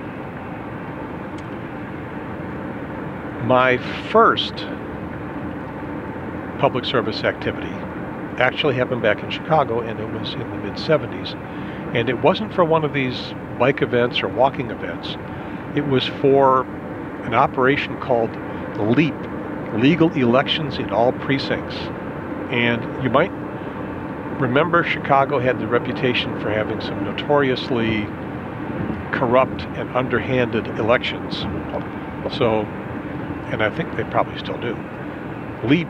My first public service activity actually happened back in Chicago, and it was in the mid seventies. And it wasn't for one of these bike events or walking events. It was for an operation called LEAP, Legal Elections in All Precincts. And you might remember Chicago had the reputation for having some notoriously corrupt and underhanded elections. So, and I think they probably still do. LEAP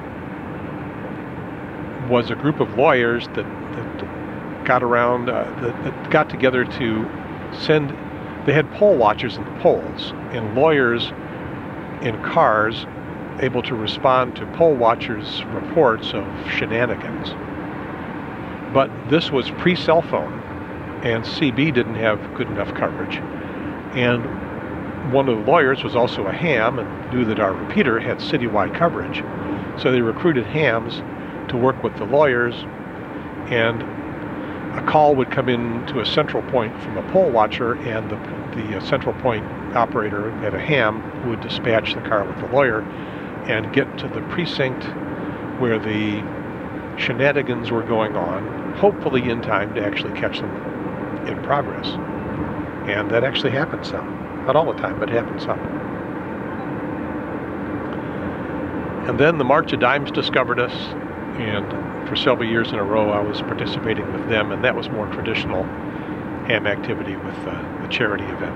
was a group of lawyers that, that got around, uh, that, that got together to send, they had poll watchers in the polls, and lawyers in cars able to respond to poll watchers' reports of shenanigans. But this was pre-cell phone, and C B didn't have good enough coverage. And one of the lawyers was also a ham and knew that our repeater had citywide coverage. So they recruited hams to work with the lawyers, and a call would come in to a central point from a poll watcher, and the, the central point operator had a ham who would dispatch the car with the lawyer and get to the precinct where the shenanigans were going on, hopefully in time to actually catch them in progress. And that actually happened some. Not all the time, but it happened some. And then the March of Dimes discovered us, and for several years in a row I was participating with them, and that was more traditional ham activity with uh, the charity event.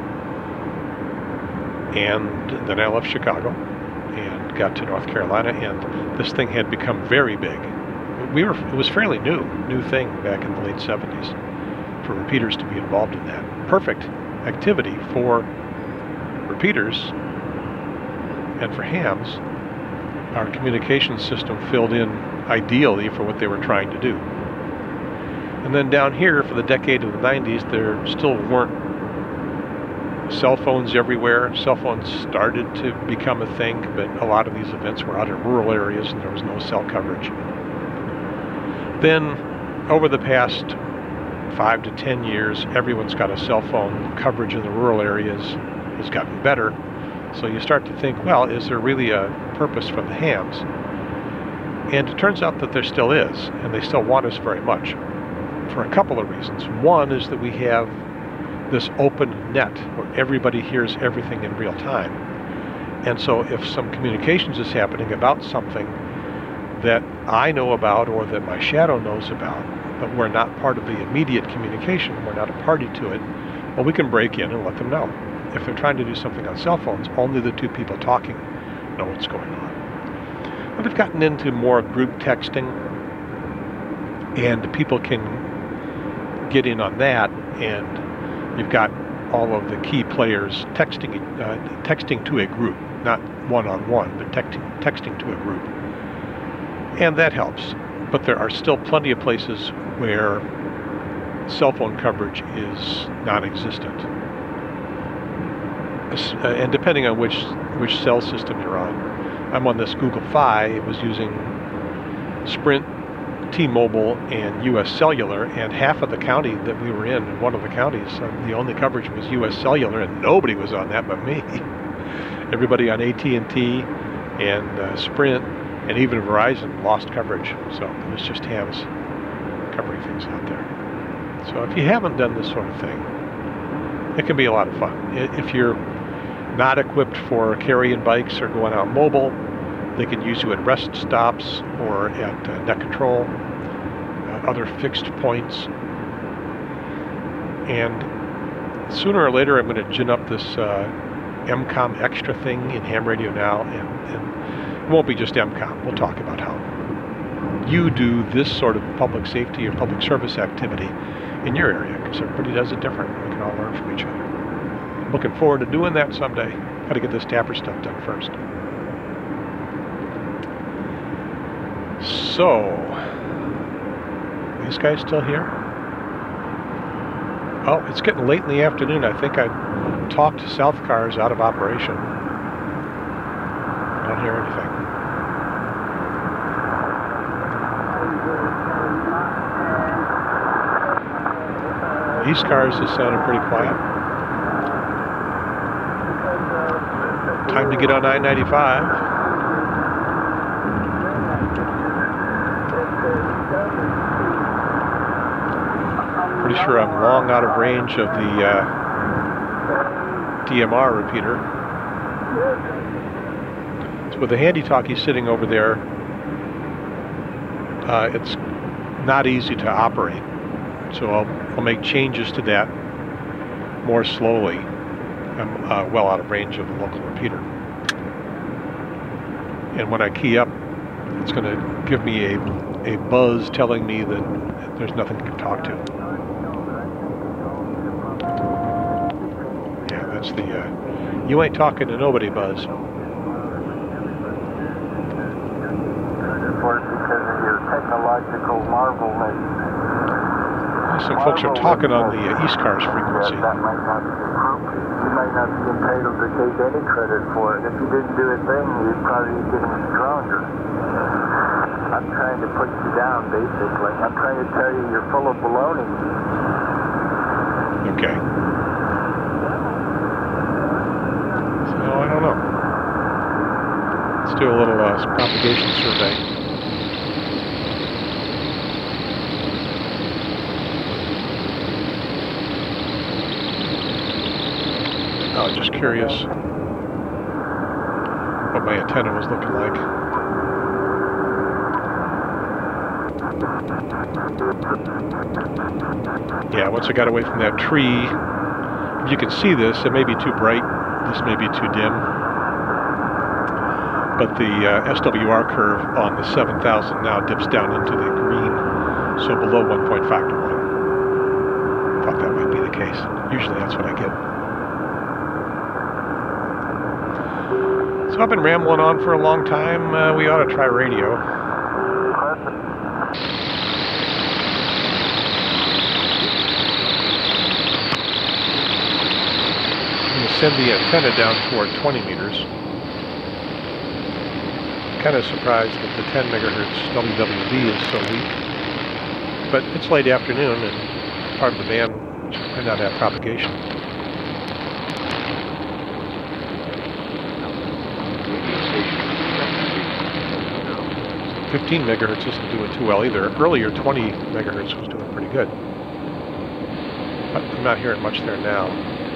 And then I left Chicago and got to North Carolina, and this thing had become very big. We were, it was fairly new, new thing back in the late seventies for repeaters to be involved in that. Perfect activity for repeaters and for hams. Our communication system filled in ideally for what they were trying to do. And then down here for the decade of the nineties, there still weren't cell phones everywhere. Cell phones started to become a thing, but a lot of these events were out in rural areas and there was no cell coverage. Then over the past five to ten years, everyone's got a cell phone. Coverage in the rural areas has gotten better. So you start to think, well, is there really a purpose for the hams? And it turns out that there still is, and they still want us very much for a couple of reasons. One is that we have this open net where everybody hears everything in real time. And so if some communications is happening about something that I know about or that my shadow knows about, but we're not part of the immediate communication, we're not a party to it, well, we can break in and let them know. If they're trying to do something on cell phones, only the two people talking know what's going on. But they've gotten into more group texting, and people can get in on that, and you've got all of the key players texting uh, texting to a group, not one-on-one, but texting, texting to a group. And that helps. But there are still plenty of places where cell phone coverage is non-existent. Uh, and depending on which, which cell system you're on, I'm on this Google Fi. It was using Sprint, T-Mobile, and U S Cellular, and half of the county that we were in, in one of the counties, uh, the only coverage was U S Cellular, and nobody was on that but me. Everybody on A T and T and uh, Sprint and even Verizon lost coverage, so it was just hams covering things out there. So if you haven't done this sort of thing, it can be a lot of fun. If you're not equipped for carrying bikes or going out mobile, they can use you at rest stops or at uh, net control, uh, other fixed points. And sooner or later, I'm going to gin up this uh, M COM extra thing in Ham Radio Now, and, and it won't be just M COM. We'll talk about how you do this sort of public safety or public service activity in your area, because everybody does it different. We can all learn from each other. I'm looking forward to doing that someday. Got to get this T A P R stuff done first. So, these guys still here? Oh, it's getting late in the afternoon. I think I talked South Cars out of operation. I don't hear anything. East Cars is sounding pretty quiet. Time to get on I ninety-five. Pretty sure I'm long out of range of the uh, D M R repeater. So with the handy-talkie sitting over there, uh, it's not easy to operate. So I'll, I'll make changes to that more slowly. I'm uh, well out of range of the local repeater. And when I key up, it's going to give me a, a buzz telling me that there's nothing to talk to. That's the, uh, you ain't talking to nobody buzz. Of course, because of your technological marvelness. Some folks are talking on the uh, East Cars frequency. That might not be appropriate. You might not be entitled to take any credit for it. If you didn't do a thing, you'd probably be getting stronger. I'm trying to put you down, basically. I'm trying to tell you you're full of baloney. Okay. No, I don't know. Let's do a little uh, propagation survey. Oh, just curious what my antenna was looking like. Yeah, once I got away from that tree, if you can see this, it may be too bright. This may be too dim, but the uh, S W R curve on the seven thousand now dips down into the green, so below one point five to one. Thought that might be the case. Usually that's what I get. So I've been rambling on for a long time. Uh, we ought to try radio. Send the antenna down toward twenty meters. Kind of surprised that the ten megahertz W W D is so weak. But it's late afternoon and part of the band might not have propagation. fifteen megahertz isn't doing too well either. Earlier, twenty megahertz was doing pretty good. But I'm not hearing much there now.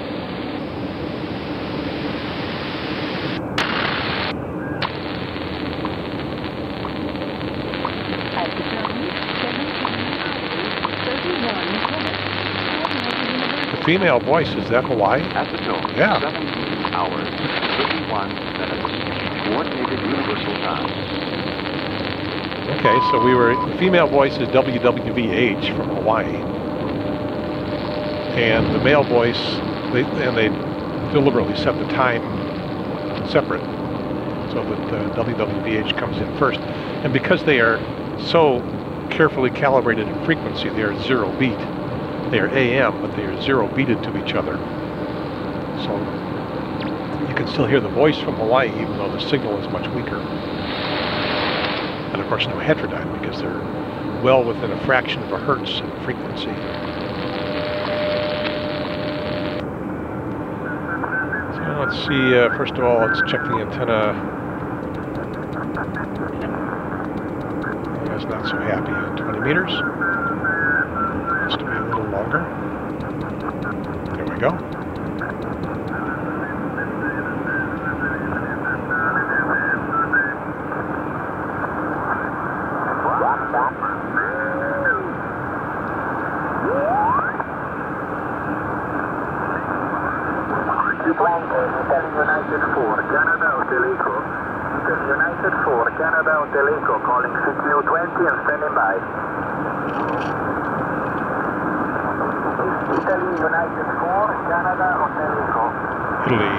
The female voice, is that Hawaii? At the tone, yeah. seventeen hours, thirty-one minutes. Coordinated Universal Time. Okay, so we were, the female voice is W W V H from Hawaii. And the male voice, they, and they deliberately set the time separate so that the W W V H comes in first. And because they are so carefully calibrated in frequency, they are zero beat. They are A M, but they are zero beated to each other. So you can still hear the voice from Hawaii even though the signal is much weaker. And of course no heterodyne because they're well within a fraction of a hertz in frequency. So let's see, uh, first of all, let's check the antenna. That's not so happy at twenty meters. Has to be a little longer. There we go. United four, Canada Hotel Echo. United four, Canada Hotel Echo, calling C Q twenty and standing by. Italy United four, Canada Hotel Echo. Italy.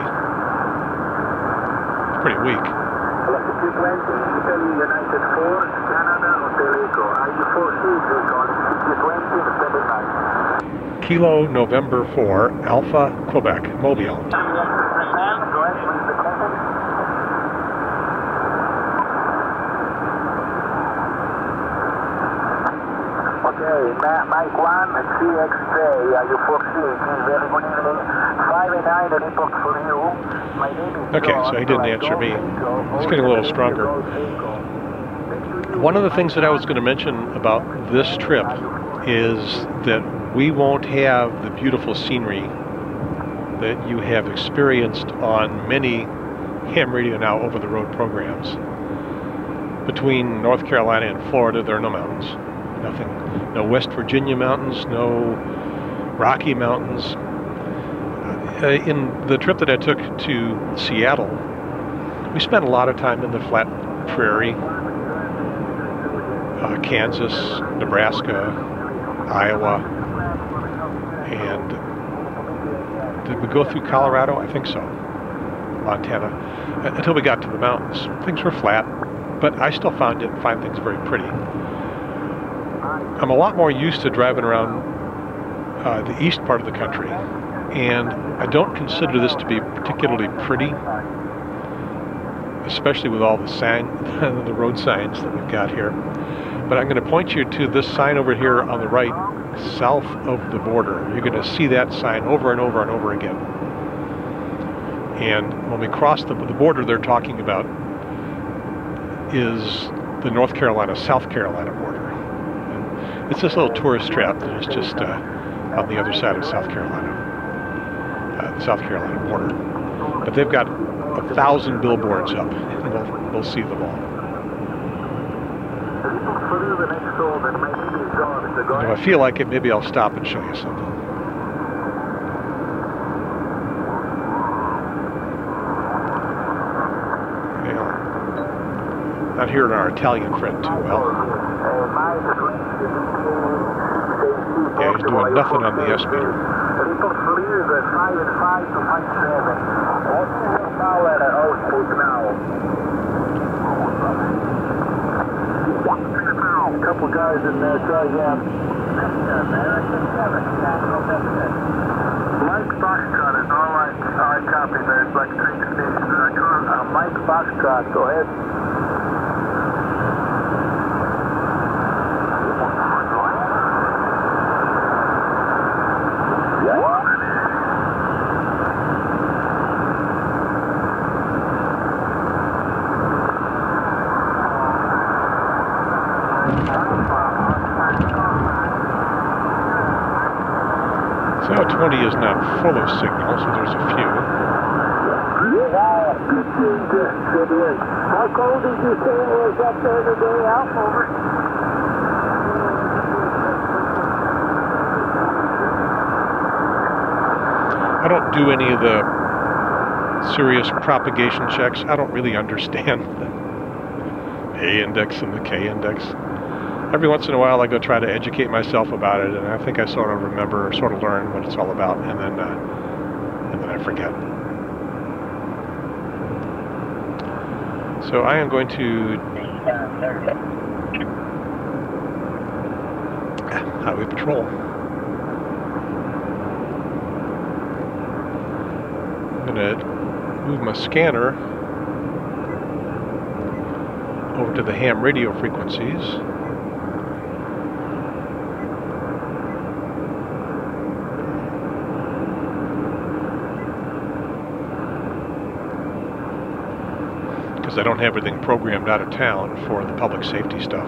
It's pretty weak. C Q twenty, Italy United four, Canada Hotel Echo. I U four C G calling C Q twenty and standing by. Kilo November four, Alpha Quebec, Mobile. Okay, Mike one, C X J, are you four C, very good evening, five and nine, report for you. My name is Okay, so he didn't answer me. It's getting a little stronger. One of the things that I was going to mention about this trip is that we won't have the beautiful scenery that you have experienced on many Ham Radio Now over-the-road programs. Between North Carolina and Florida, there are no mountains. Nothing. No West Virginia mountains, no Rocky Mountains. Uh, in the trip that I took to Seattle, we spent a lot of time in the flat prairie, uh, Kansas, Nebraska, Iowa, and did we go through Colorado? I think so. Montana, uh, until we got to the mountains. Things were flat, but I still found it find things very pretty. I'm a lot more used to driving around uh, the east part of the country, and I don't consider this to be particularly pretty, especially with all the sign, the road signs that we've got here. But I'm going to point you to this sign over here on the right, south of the border. You're going to see that sign over and over and over again. And when we cross the, the border they're talking about is the North Carolina-South Carolina border. And it's this little tourist trap that is just uh, on the other side of South Carolina, uh, the South Carolina border. But they've got a thousand billboards up, and we'll, we'll see them all. And if I feel like it, maybe I'll stop and show you something. Not hearing our Italian friend too well. Yeah, he's doing nothing on the S meter. Report for you is five and five to five seven. What's your power output now? Couple guys in there, try again. Mike Foxtrot is all right. I copy. There's like three stations. I can't. Uh, Mike Foxtrot, go ahead. So twenty is not full of signal, so there's a few. How cold did you say it was up there today, Alf? Over. I don't do any of the serious propagation checks. I don't really understand the A index and the K index. Every once in a while I go try to educate myself about it, and I think I sort of remember or sort of learn what it's all about, and then uh, and then I forget. So I am going to Highway Patrol. I'm going to move my scanner over to the ham radio frequencies. Because I don't have everything programmed out of town for the public safety stuff.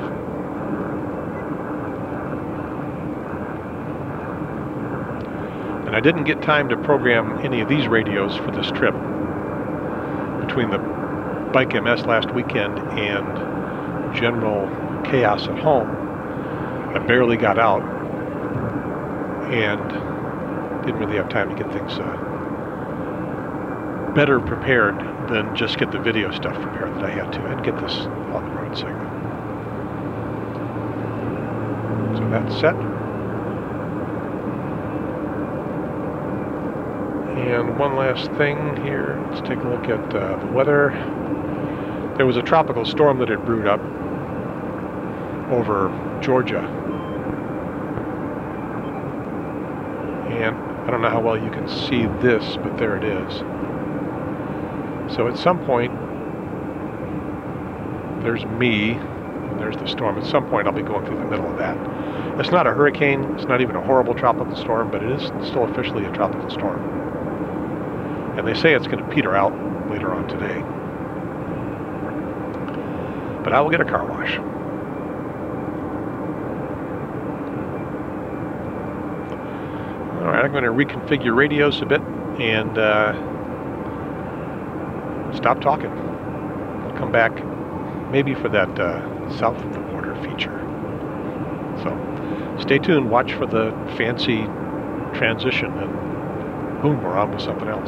And I didn't get time to program any of these radios for this trip. Between the Bike M S last weekend and general chaos at home, I barely got out and didn't really have time to get things uh, better prepared than just get the video stuff prepared that I had to and get this on the road segment. So that's set. And one last thing here, let's take a look at uh, the weather. There was a tropical storm that had brewed up over Georgia. And I don't know how well you can see this, but there it is. So at some point, there's me, and there's the storm. At some point, I'll be going through the middle of that. It's not a hurricane, it's not even a horrible tropical storm, but it is still officially a tropical storm. And they say it's going to peter out later on today. But I will get a car wash. All right, I'm going to reconfigure radios a bit and uh, stop talking. I'll come back maybe for that uh, south of the border feature. So stay tuned, watch for the fancy transition, and boom, we're on with something else.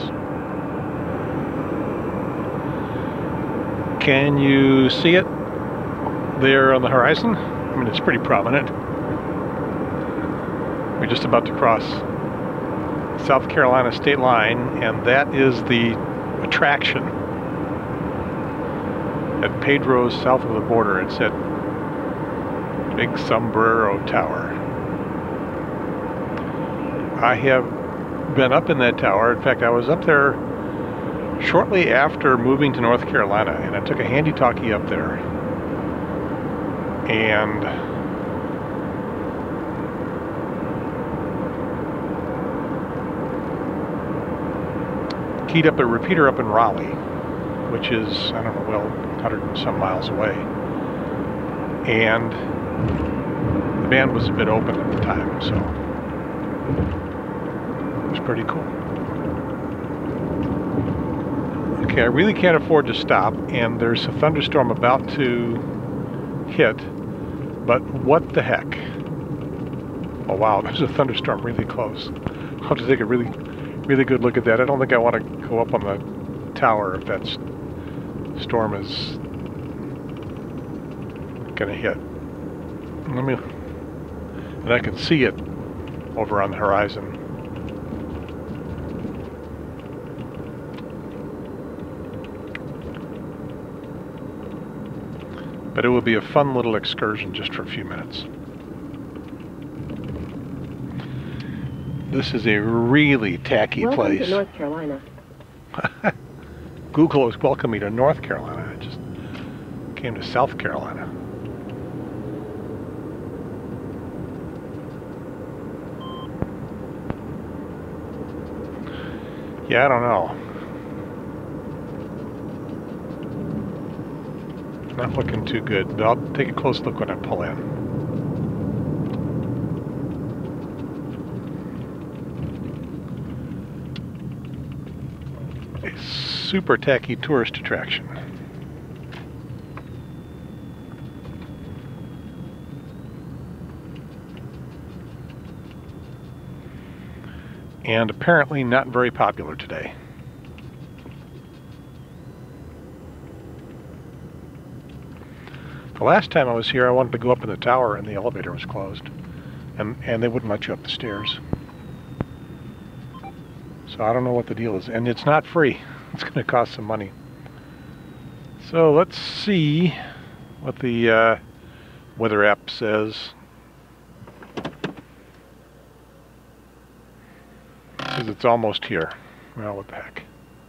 Can you see it there on the horizon? I mean, it's pretty prominent. We're just about to cross South Carolina state line, and that is the attraction at Pedro's south of the border. It's at Big Sombrero Tower. I have been up in that tower. In fact, I was up there shortly after moving to North Carolina, and I took a handy-talkie up there and keyed up a repeater up in Raleigh, which is, I don't know, well, one hundred and some miles away. And the band was a bit open at the time, so it was pretty cool. Okay, I really can't afford to stop, and there's a thunderstorm about to hit, but what the heck? Oh wow, there's a thunderstorm really close. I'll have to take a really, really good look at that. I don't think I want to go up on the tower if that storm is gonna hit. Let me, and I can see it over on the horizon. But it will be a fun little excursion just for a few minutes. This is a really tacky Welcome place. to North Carolina. Google has welcomed me to North Carolina. I just came to South Carolina. Yeah, I don't know. Not looking too good, but I'll take a close look when I pull in. A super tacky tourist attraction. And apparently not very popular today. The last time I was here, I wanted to go up in the tower and the elevator was closed. And, and they wouldn't let you up the stairs. So I don't know what the deal is. And it's not free. It's going to cost some money. So let's see what the uh, weather app says. Says it's almost here. Well, what the heck.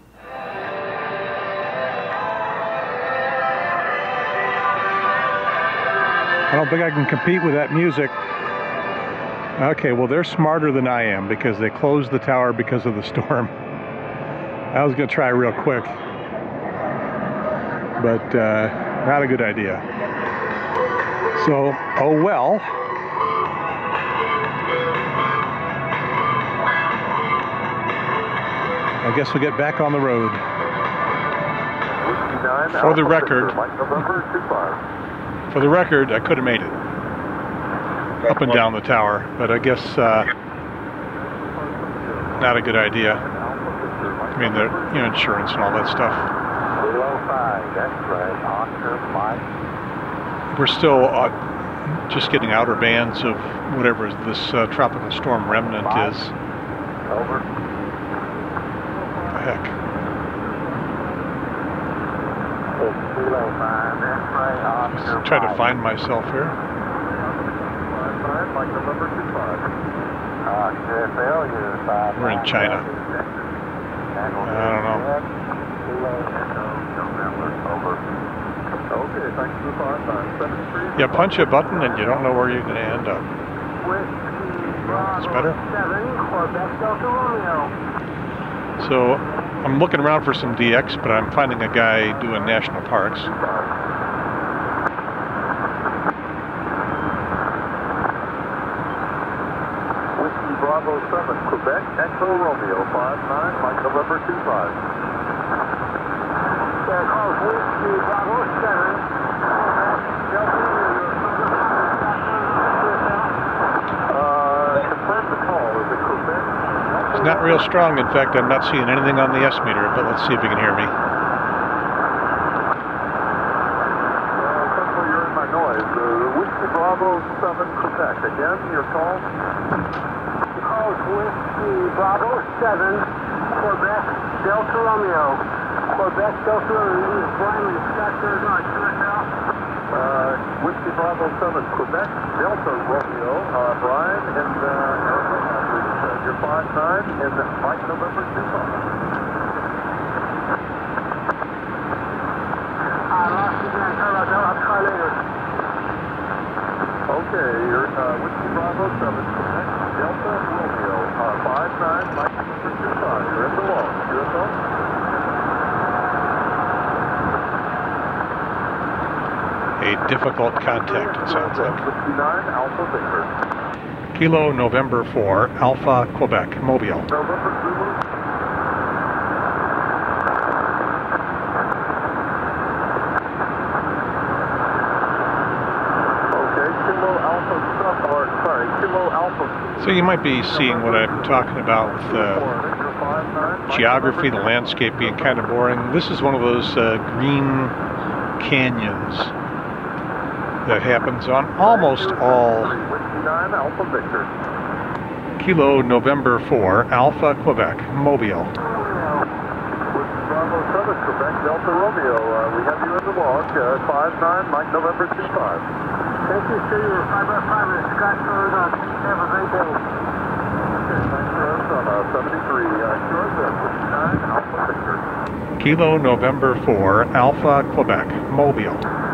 I don't think I can compete with that music. Okay, well they're smarter than I am because they closed the tower because of the storm. I was going to try real quick, but uh, not a good idea. So, oh well. I guess we'll get back on the road. For the record, for the record, I could have made it up and down the tower, but I guess uh, not a good idea. I mean, the you know insurance and all that stuff. We're still uh, just getting outer bands of whatever this uh, tropical storm remnant is. Over. Heck. Just try to find myself here. We're in China. I don't know. You punch a button and you don't know where you're going to end up. It's better. So I'm looking around for some D X, but I'm finding a guy doing national parks. Whiskey Bravo seven, Quebec, Echo Romeo five nine, Mike November two five. Whiskey Bravo seven, uh, confirm the call. Is it Quebec? It's not real strong. In fact, I'm not seeing anything on the S meter, but let's see if you can hear me. Essentially, you're in my noise. Uh, Whiskey Bravo seven, Quebec. Again, your call? Call Whiskey Bravo seven, Quebec, Delta Romeo. Quebec, Delta Romeo. Brian and Scott, Arizona. Uh, Whiskey Bravo seven, Quebec, Delta Romeo. Uh, Brian and uh, Arizona. You're five nine in Mike November two five. I lost you again. I'll try later. Okay, you're uh, Whiskey Bravo seven, Quebec, Delta Romeo, uh, five nine, Mike November two five. You're in the log. U S O? A difficult contact, it sounds like. fifty-nine, Alpha Victor. Kilo November four, Alpha Quebec, Mobile. November Zulu. Okay, Kilo Alpha sub, or sorry, Kilo Alpha. So you might be seeing what I'm talking about with the geography, the landscape being kind of boring. This is one of those uh, green canyons that happens on almost all Alpha Victor. Kilo November four, Alpha Quebec, Mobile. Bravo seven, Quebec, Delta Romeo. Uh, we have you in the log. Uh, five nine, Mike November two five. Thank you, sir. You were five by five at Scott, Arizona. Have a great day. Okay, thanks for us on uh, seventy-three. Uh, yours at fifty-nine, Alpha Victor. Kilo November four, Alpha Quebec, Mobile.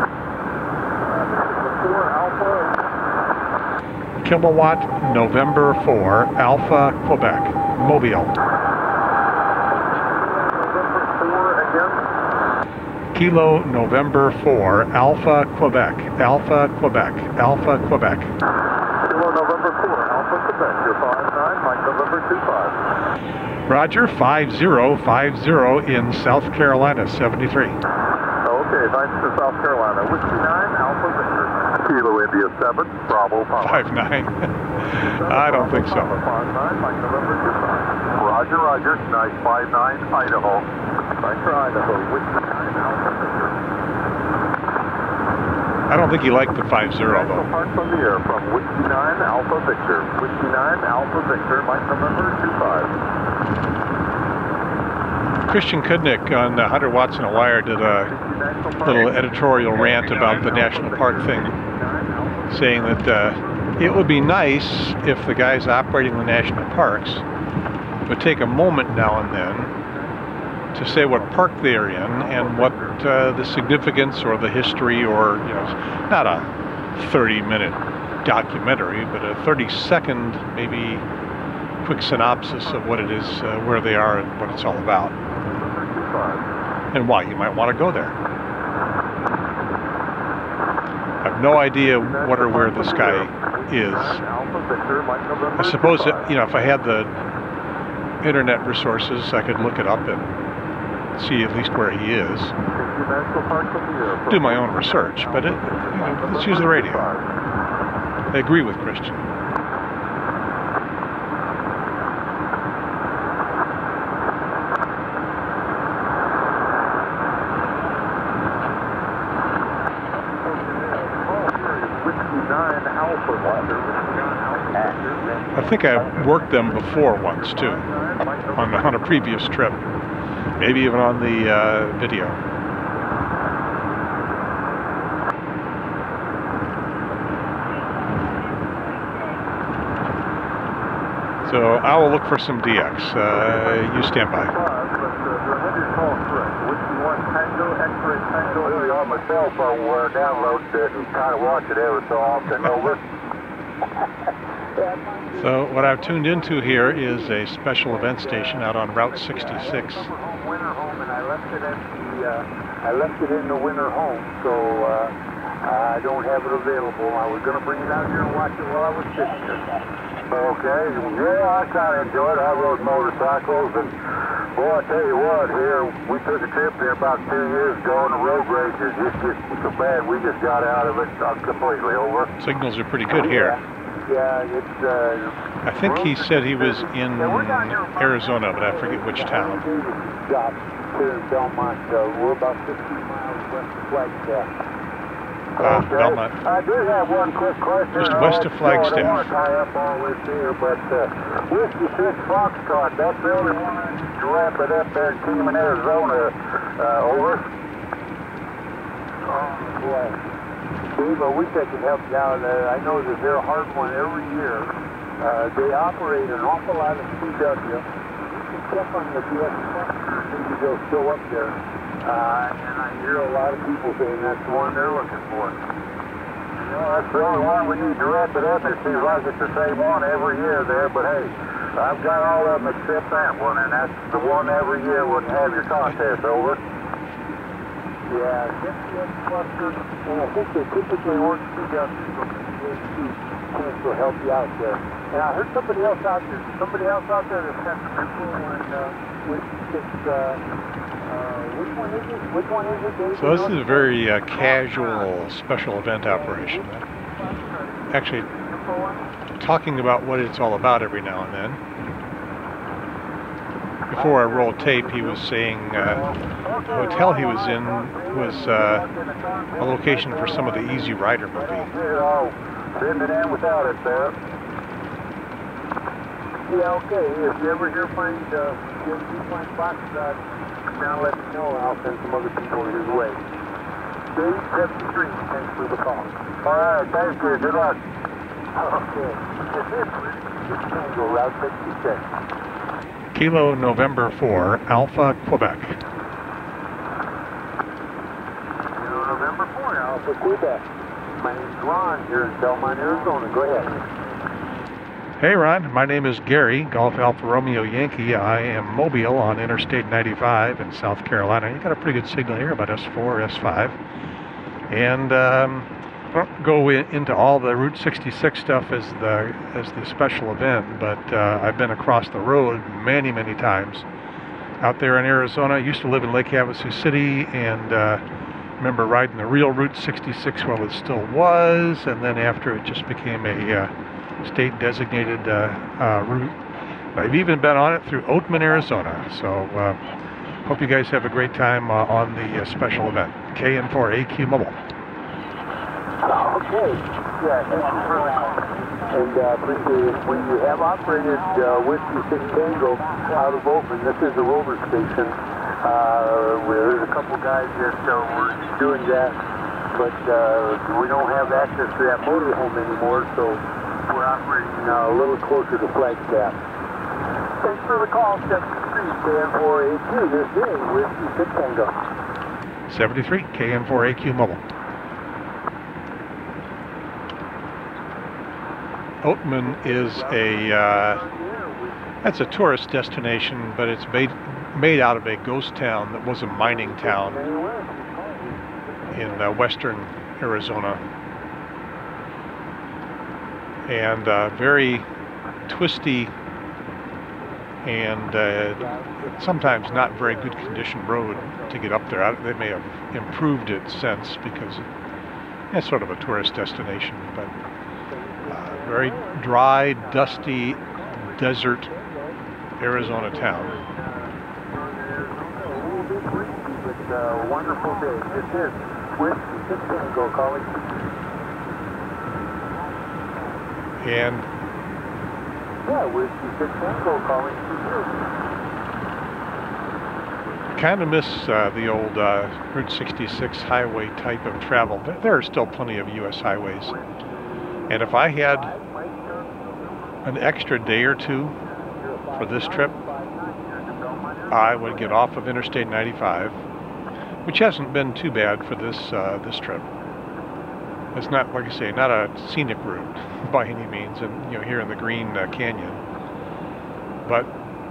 Kilowatt November four, Alpha Quebec, Mobile. Kilo November four, Alpha Quebec, Alpha Quebec, Alpha Quebec. Kilo November four, Alpha Quebec, you're five nine, Mike November two five. Roger, five zero five zero in South Carolina, seventy-three. Okay, thanks to South Carolina. Whiskey nine, Alpha Victor. Kilo India seven, Bravo Papa. five nine. I don't think so. five nine, Mike November two five. Roger, Roger. Nice five nine, Idaho. Thanks for Idaho. Whiskey nine, Alpha Victor. I don't think he liked the five zero though. Park from the air from Whiskey nine, Alpha Victor. Whiskey nine, Alpha Victor, Mike November two five. Christian Kudnick on uh, one hundred watts in a wire did a little editorial rant about the national park thing, saying that uh, it would be nice if the guys operating the national parks would take a moment now and then to say what park they're in and what uh, the significance or the history, or, you know, not a thirty minute documentary, but a thirty second maybe quick synopsis of what it is, uh, where they are and what it's all about, and why you might want to go there. I have no idea what or where this guy is. I suppose that, you know, if I had the internet resources, I could look it up and see at least where he is. Do my own research, but it, you know, let's use the radio. I agree with Christian. I think I worked them before once too, on, on a previous trip, maybe even on the uh, video. So I will look for some D X. Uh, you stand by. On my cell phone where I download it and kind of watch it every so often. Over. So what I've tuned into here is a special event station out on Route sixty-six. Winter home, and I left it at the uh, I left it in the winter home, so uh, I don't have it available. I was going to bring it out here and watch it while I was sitting here. Okay, yeah, I kind of enjoyed it. I rode motorcycles, and boy, I tell you what, here we took a trip there about two years ago, and the road rage is just, just so bad. We just got out of it uh, completely. Over. Signals are pretty good here. Yeah, yeah it's. Uh, I think he said he was in Arizona, but I forget which town. Here in Belmont, uh, we're about fifteen miles west of Flagstaff. Ah, okay. Belmont. I do have one quick question. Just west of Flagstaff. I don't want to tie up all this here, but uh, Whiskey six Foxtrot, that's the only one I need to wrap it up there in Kingman, Arizona. Uh, over. Oh, boy. Steve, I wish I could help you out. Uh, I know that they're a hard one every year. Uh, they operate an awful lot of C W. You can check on the D X maybe they'll show up there. Uh, and I hear a lot of people saying that's the one they're looking for. You know, that's the only one we need to wrap it up. It seems like it's the same one every year there, but hey, I've got all of them except that one, and that's the one every year wouldn't have your contest. Over. Yeah, get the X cluster, and I think they typically work C W, so chance will help you out there. And I heard somebody else out there, somebody else out there that's got some info on uh, which it's, uh, uh, which one is it? Which one is it? Dave? So this is a very uh, casual special event operation. Actually, talking about what it's all about every now and then. Before I rolled tape, he was saying uh, the hotel he was in was uh, a location for some of the Easy Rider movie. Send it in without it, sir. Yeah, okay. If you ever hear find, uh, if you find spots, uh, come down, let me know, and I'll send some other people his way. Dave seventy-three, thanks for the call. All right, thank you. Good luck. Okay. This is Tango, Route sixty-six. Kilo November four, Alpha Quebec. Kilo November four, Alpha Quebec. My name's Ron here in Belmont, Arizona. Go ahead. Hey Ron, my name is Gary, Golf Alpha Romeo Yankee. I am mobile on Interstate ninety-five in South Carolina. You got a pretty good signal here, about S four, S five. And um, I won't go in, into all the Route sixty-six stuff as the as the special event, but uh, I've been across the road many, many times. Out there in Arizona, I used to live in Lake Havasu City, and uh, remember riding the real Route sixty-six while it still was, and then after it just became a uh, state designated uh, uh, route. I've even been on it through Oatman, Arizona. So uh, hope you guys have a great time uh, on the uh, special event. K N four A Q Mobile. Okay. Yeah, thank you for the call. And uh, appreciate it. We have operated uh, Whiskey six Tango out of Oakland. This is the rover station. Uh, where there's a couple guys that uh, were doing that, but uh, we don't have access to that motorhome anymore, so we're operating uh, a little closer to Flagstaff. Thanks for the call, seventy-three K N four A Q. This is Whiskey six Tango. seventy-three K N four A Q Mobile. Oatman is a uh, that's a tourist destination, but it's made made out of a ghost town that was a mining town in uh, western Arizona, and uh, very twisty and uh, sometimes not very good condition road to get up there. I, they may have improved it since because it's sort of a tourist destination, but uh, very dry, dusty, desert Arizona town. It's a wonderful day. This is Whiskey six Tango calling. And yeah, Whiskey six Tango calling for you. kind of miss uh, the old uh, Route sixty-six highway type of travel. But there are still plenty of U S highways. And if I had an extra day or two for this trip, I would get off of Interstate ninety-five, which hasn't been too bad for this uh, this trip. It's not, like I say, not a scenic route by any means, and you know, here in the Green uh, Canyon. But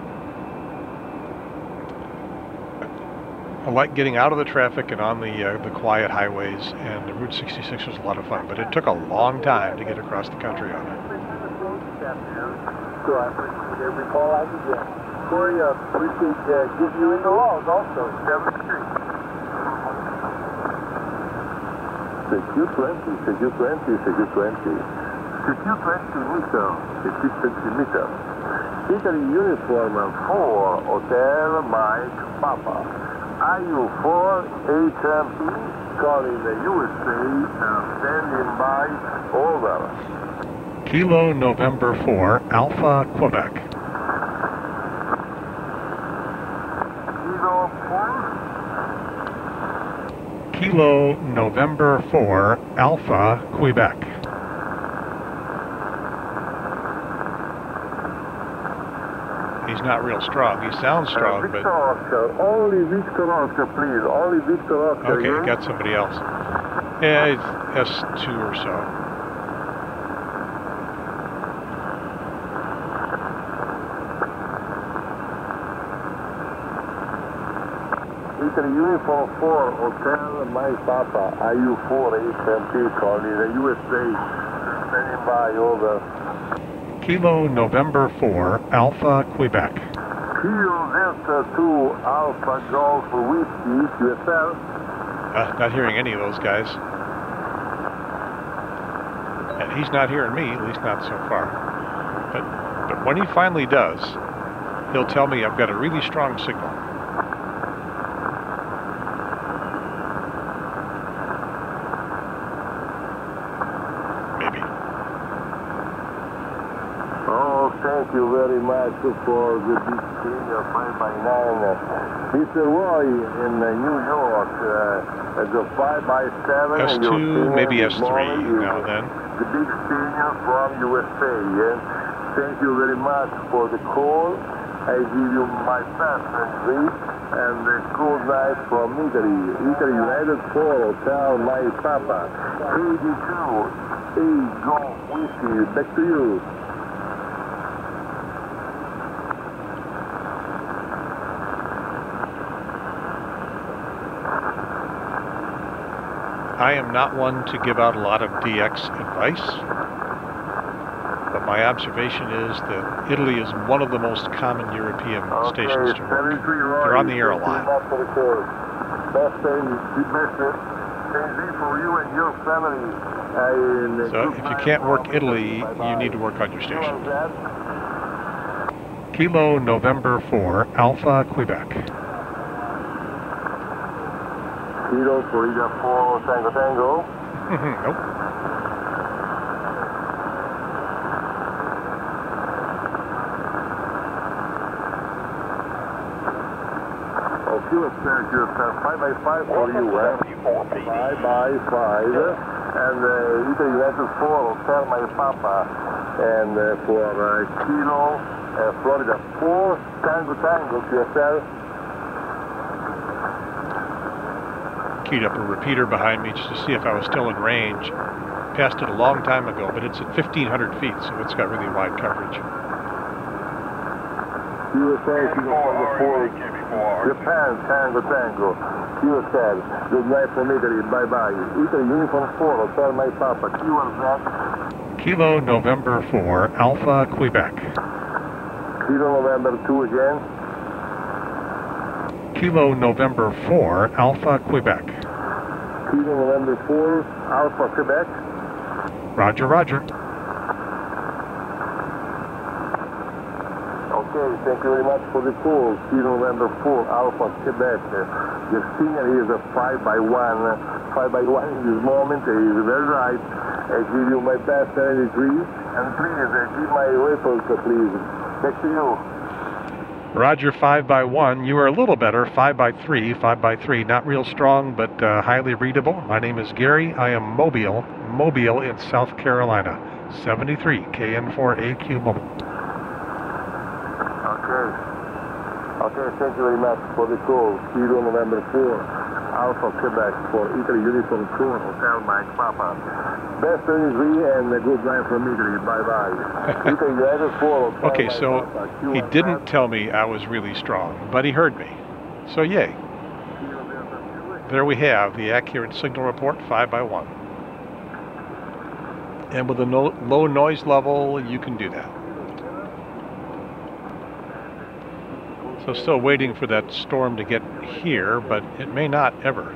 I like getting out of the traffic and on the uh, the quiet highways, and the Route sixty-six was a lot of fun. But it took a long time to get across the country on it. So I appreciate every call I can get. Corey, I appreciate uh, getting you in the log also. seventy-three. C Q twenty, C Q twenty, C Q twenty. C Q twenty meter, C Q twenty meter. Italy uniform four, Hotel Mike Papa. I U four H M P, calling the U S A, and standing by, over. Kilo November four, Alpha, Quebec. Kilo four? Kilo November four, Alpha, Quebec. He's not real strong. He sounds strong, uh, but... Victor Oscar, only Victor Oscar, please. Only Victor Oscar. Okay, yeah? got somebody else. Yeah, it's S two or so. Italy Uniform four, Hotel My Papa, I U four H M P, calling the U S A, standing by, over. Kilo November four, Alpha, Quebec. Kilo Delta two, Alpha Golf Whiskey, Q S L. Uh, not hearing any of those guys. And he's not hearing me, at least not so far. But, but when he finally does, he'll tell me I've got a really strong signal. Thank you very much for the big senior five by nine. Mister Roy in uh, New York, uh, at the five by seven. S two, maybe S three now and then. The big senior from U S A. Yeah? Thank you very much for the call. I give you my best and greet and the cool night from Italy. Italy United four, Hotel My Papa. eighty-two, A Golf Whiskey. Back to you. I am not one to give out a lot of D X advice, but my observation is that Italy is one of the most common European Okay, stations to work. seventy-three They're on the air a Roy, lot. not for the course. Best thing, best thing for you and your family. Uh, So if you can't work Italy, you need to work on your station. Kilo November four, Alpha, Quebec. Kilo Florida four, Tango Tango. Nope. Okay, let's start your five by five for you, eh? five by five. And uh, Italy United four, Hotel My Papa. And uh, for uh, Kilo, uh, Florida four, Tango Tango, Q S L. Keyed up a repeater behind me just to see if I was still in range. Passed it a long time ago, but it's at fifteen hundred feet, so it's got really wide coverage. Q S L, Kilo Florida four, Japan, Tango Tango. Q S L, good night from Italy, bye bye. Italy Uniform four, Hotel My Papa, Q S L. Kilo November four, Alpha, Quebec. Kilo November two again. Kilo November four, Alpha, Quebec. Kilo November four, Alpha, Quebec. Roger, roger. Okay, thank you very much for the call. Kilo November four, Alpha, Quebec. The signal is a five by one. five by one in this moment is very right. I give you my best seventy-three. And please, uh, give my report, please. Back to you. Roger, five by one. You are a little better, five by three. five by three, not real strong, but uh, highly readable. My name is Gary. I am Mobile, Mobile in South Carolina. seventy-three, K N four A Q Mobile. Okay. Okay, thank you very much for the call. Kilo November four, Alpha, Quebec, for Italy Uniform four, Hotel Mike Papa. Best seventy-three and a good night from Italy. Bye-bye. Italy United four, Hotel Okay, Mike so Papa. he didn't tell me I was really strong, but he heard me. So yay. There we have the accurate signal report, five by one. And with a no, low noise level, you can do that. So still waiting for that storm to get here, but it may not ever.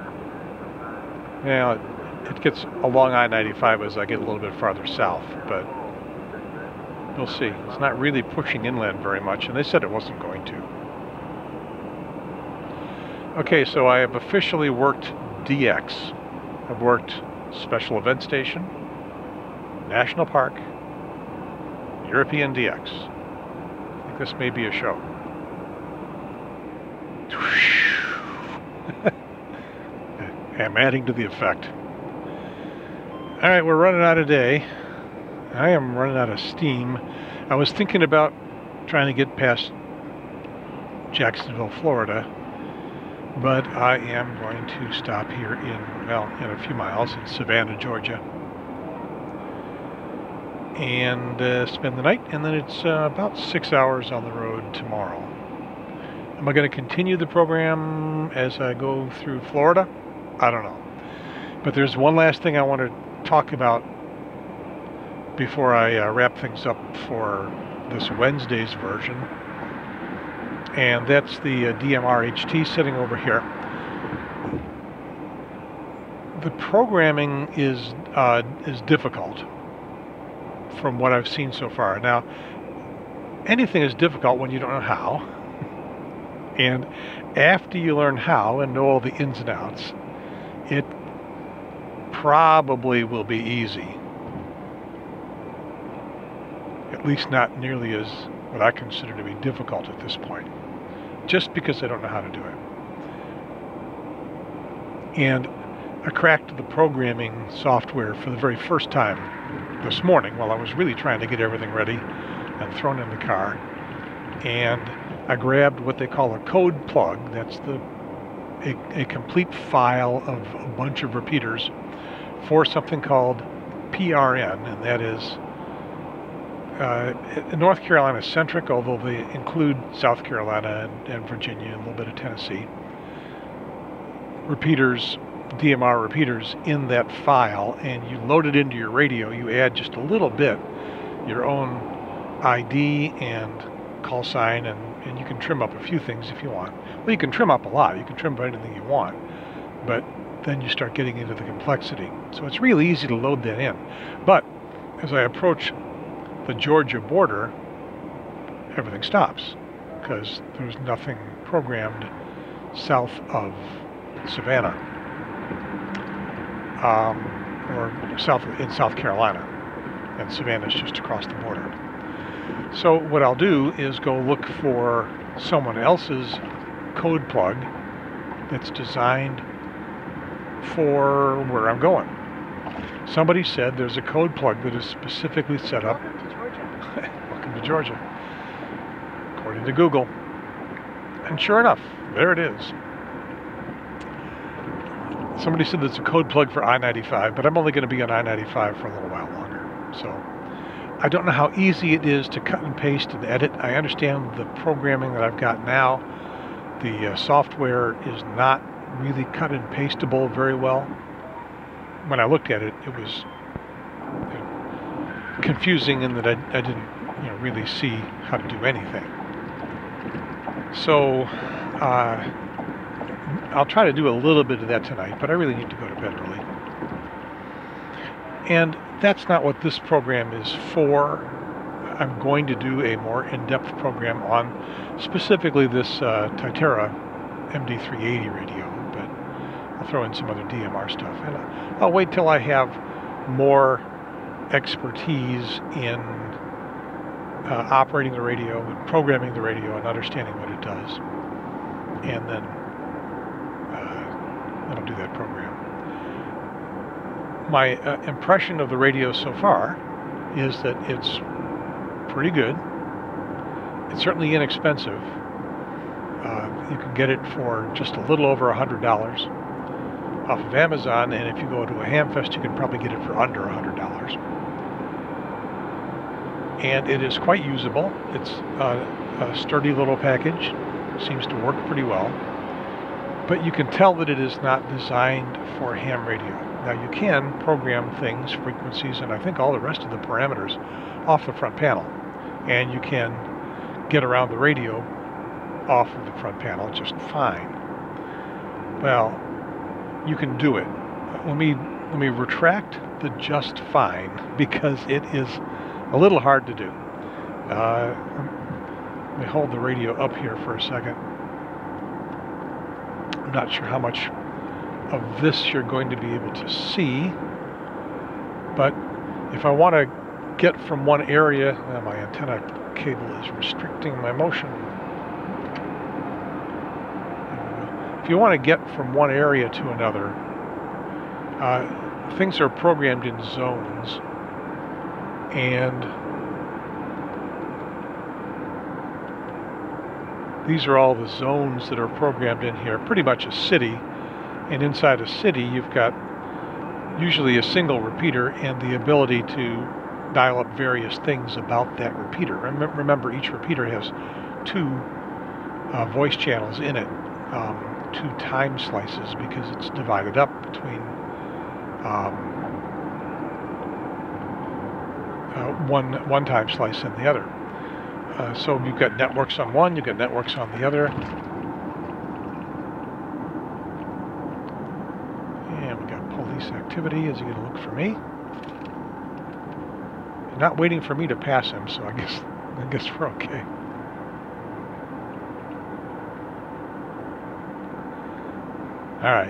Now, it gets along I ninety-five as I get a little bit farther south, but we'll see. It's not really pushing inland very much, and they said it wasn't going to. Okay, so I have officially worked D X. I've worked Special Event Station, National Park, European D X. I think this may be a show. I'm adding to the effect. All right, we're running out of day. I am running out of steam. I was thinking about trying to get past Jacksonville, Florida, but I am going to stop here in, well, in a few miles in Savannah, Georgia, and uh, spend the night, and then it's uh, about six hours on the road tomorrow. Am I going to continue the program as I go through Florida? I don't know. But there's one last thing I want to talk about before I uh, wrap things up for this Wednesday's version. And that's the uh, D M R H T sitting over here. The programming is, uh, is difficult from what I've seen so far. Now, anything is difficult when you don't know how. And after you learn how and know all the ins and outs, it probably will be easy. At least not nearly as what I consider to be difficult at this point, just because I don't know how to do it. And I cracked the programming software for the very first time this morning while I was really trying to get everything ready and thrown in the car. And I grabbed what they call a code plug. That's the a, a complete file of a bunch of repeaters for something called P R N, and that is uh, North Carolina centric, although they include South Carolina and, and Virginia and a little bit of Tennessee. Repeaters D M R repeaters in that file, and you load it into your radio. You add just a little bit, your own I D and call sign, and, and you can trim up a few things if you want. Well, you can trim up a lot. You can trim anything you want, but then you start getting into the complexity. So it's really easy to load that in. But as I approach the Georgia border, everything stops because there's nothing programmed south of Savannah, um, or south in South Carolina, and Savannah's just across the border. So what I'll do is go look for someone else's code plug that's designed for where I'm going. Somebody said there's a code plug that is specifically set up. Welcome to Georgia. Welcome to Georgia, according to Google. And sure enough, there it is. Somebody said there's a code plug for I ninety-five, but I'm only going to be on I ninety-five for a little while longer. So I don't know how easy it is to cut and paste and edit. I understand the programming that I've got now. The uh, software is not really cut and pasteable very well. When I looked at it, it was you know, confusing in that I, I didn't you know, really see how to do anything. So uh, I'll try to do a little bit of that tonight, but I really need to go to bed early. And that's not what this program is for. I'm going to do a more in-depth program on specifically this uh, T A P R M D three eighty radio, but I'll throw in some other D M R stuff. And I'll wait till I have more expertise in uh, operating the radio and programming the radio and understanding what it does. And then, uh, then I'll do that program. My uh, impression of the radio so far is that it's pretty good. It's certainly inexpensive. Uh, you can get it for just a little over one hundred dollars off of Amazon, and if you go to a Hamfest, you can probably get it for under one hundred dollars. And it is quite usable. It's uh, a sturdy little package. Seems to work pretty well. But you can tell that it is not designed for ham radio. Now you can program things, frequencies, and I think all the rest of the parameters off the front panel. And you can get around the radio off of the front panel just fine. Well, you can do it. Let me, let me retract the just fine, because it is a little hard to do. Uh, let me hold the radio up here for a second. I'm not sure how much of this you're going to be able to see, but if I want to get from one area, uh, my antenna cable is restricting my motion. If you want to get from one area to another, uh, things are programmed in zones, and these are all the zones that are programmed in here. Pretty much a city. And inside a city, you've got usually a single repeater and the ability to dial up various things about that repeater. Remember, each repeater has two uh, voice channels in it, um, two time slices, because it's divided up between um, uh, one, one time slice and the other. Uh, so you've got networks on one, you've got networks on the other. Activity. Is he going to look for me? He's not waiting for me to pass him, so I guess I guess we're okay. All right,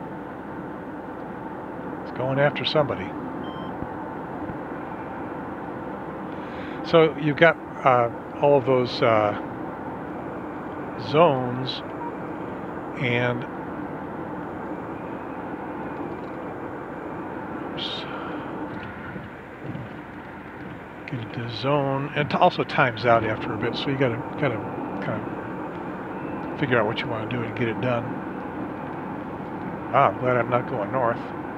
it's going after somebody. So you've got uh, all of those uh, zones, and get into zone, and it also times out after a bit, so you gotta gotta kind of figure out what you want to do and get it done. Ah, I'm glad I'm not going north.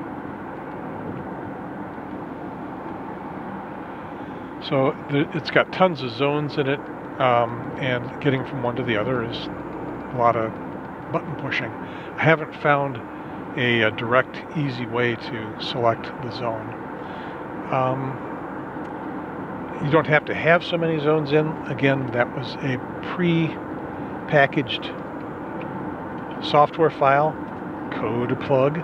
So the, it's got tons of zones in it, um, and getting from one to the other is a lot of button pushing. I haven't found a, a direct, easy way to select the zone. Um, you don't have to have so many zones in. Again, that was a pre-packaged software file, code plug,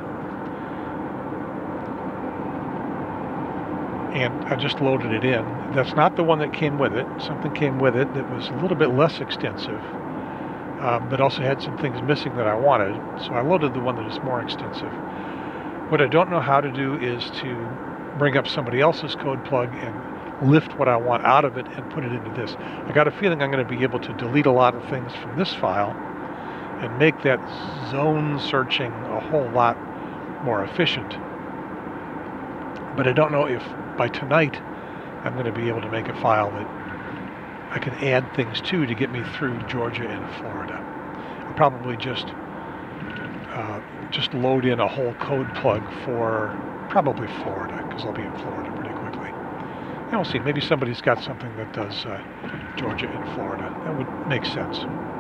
and I just loaded it in. That's not the one that came with it. Something came with it that was a little bit less extensive, uh, but also had some things missing that I wanted, so I loaded the one that is more extensive. What I don't know how to do is to bring up somebody else's code plug and lift what I want out of it and put it into this. I got a feeling I'm going to be able to delete a lot of things from this file and make that zone searching a whole lot more efficient. But I don't know if by tonight I'm going to be able to make a file that I can add things to to get me through Georgia and Florida. I'll probably just uh, just load in a whole code plug for probably Florida, because I'll be in Florida pretty quickly. And we'll see, maybe somebody's got something that does uh, Georgia and Florida. That would make sense.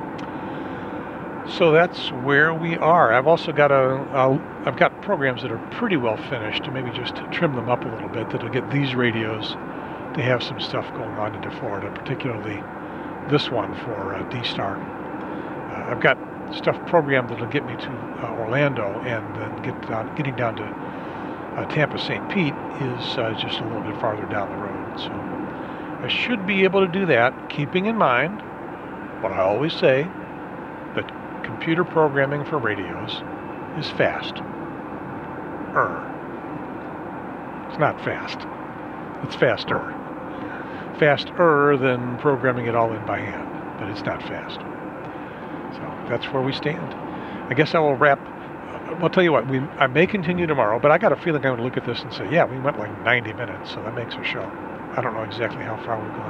So that's where we are. I've also got a, a I've got programs that are pretty well finished, and maybe just trim them up a little bit that'll get these radios to have some stuff going on into Florida, particularly this one for uh, D-Star. Uh, I've got stuff programmed that'll get me to uh, Orlando, and then get down, getting down to uh, Tampa Saint Pete is uh, just a little bit farther down the road. So I should be able to do that, keeping in mind what I always say, that computer programming for radios is fast. Er. It's not fast. It's faster. Faster than programming it all in by hand, but it's not fast. So that's where we stand. I guess I will wrap. I'll tell you what, we I may continue tomorrow, but I got a feeling I'm going to look at this and say, yeah, we went like ninety minutes, so that makes a show. I don't know exactly how far we've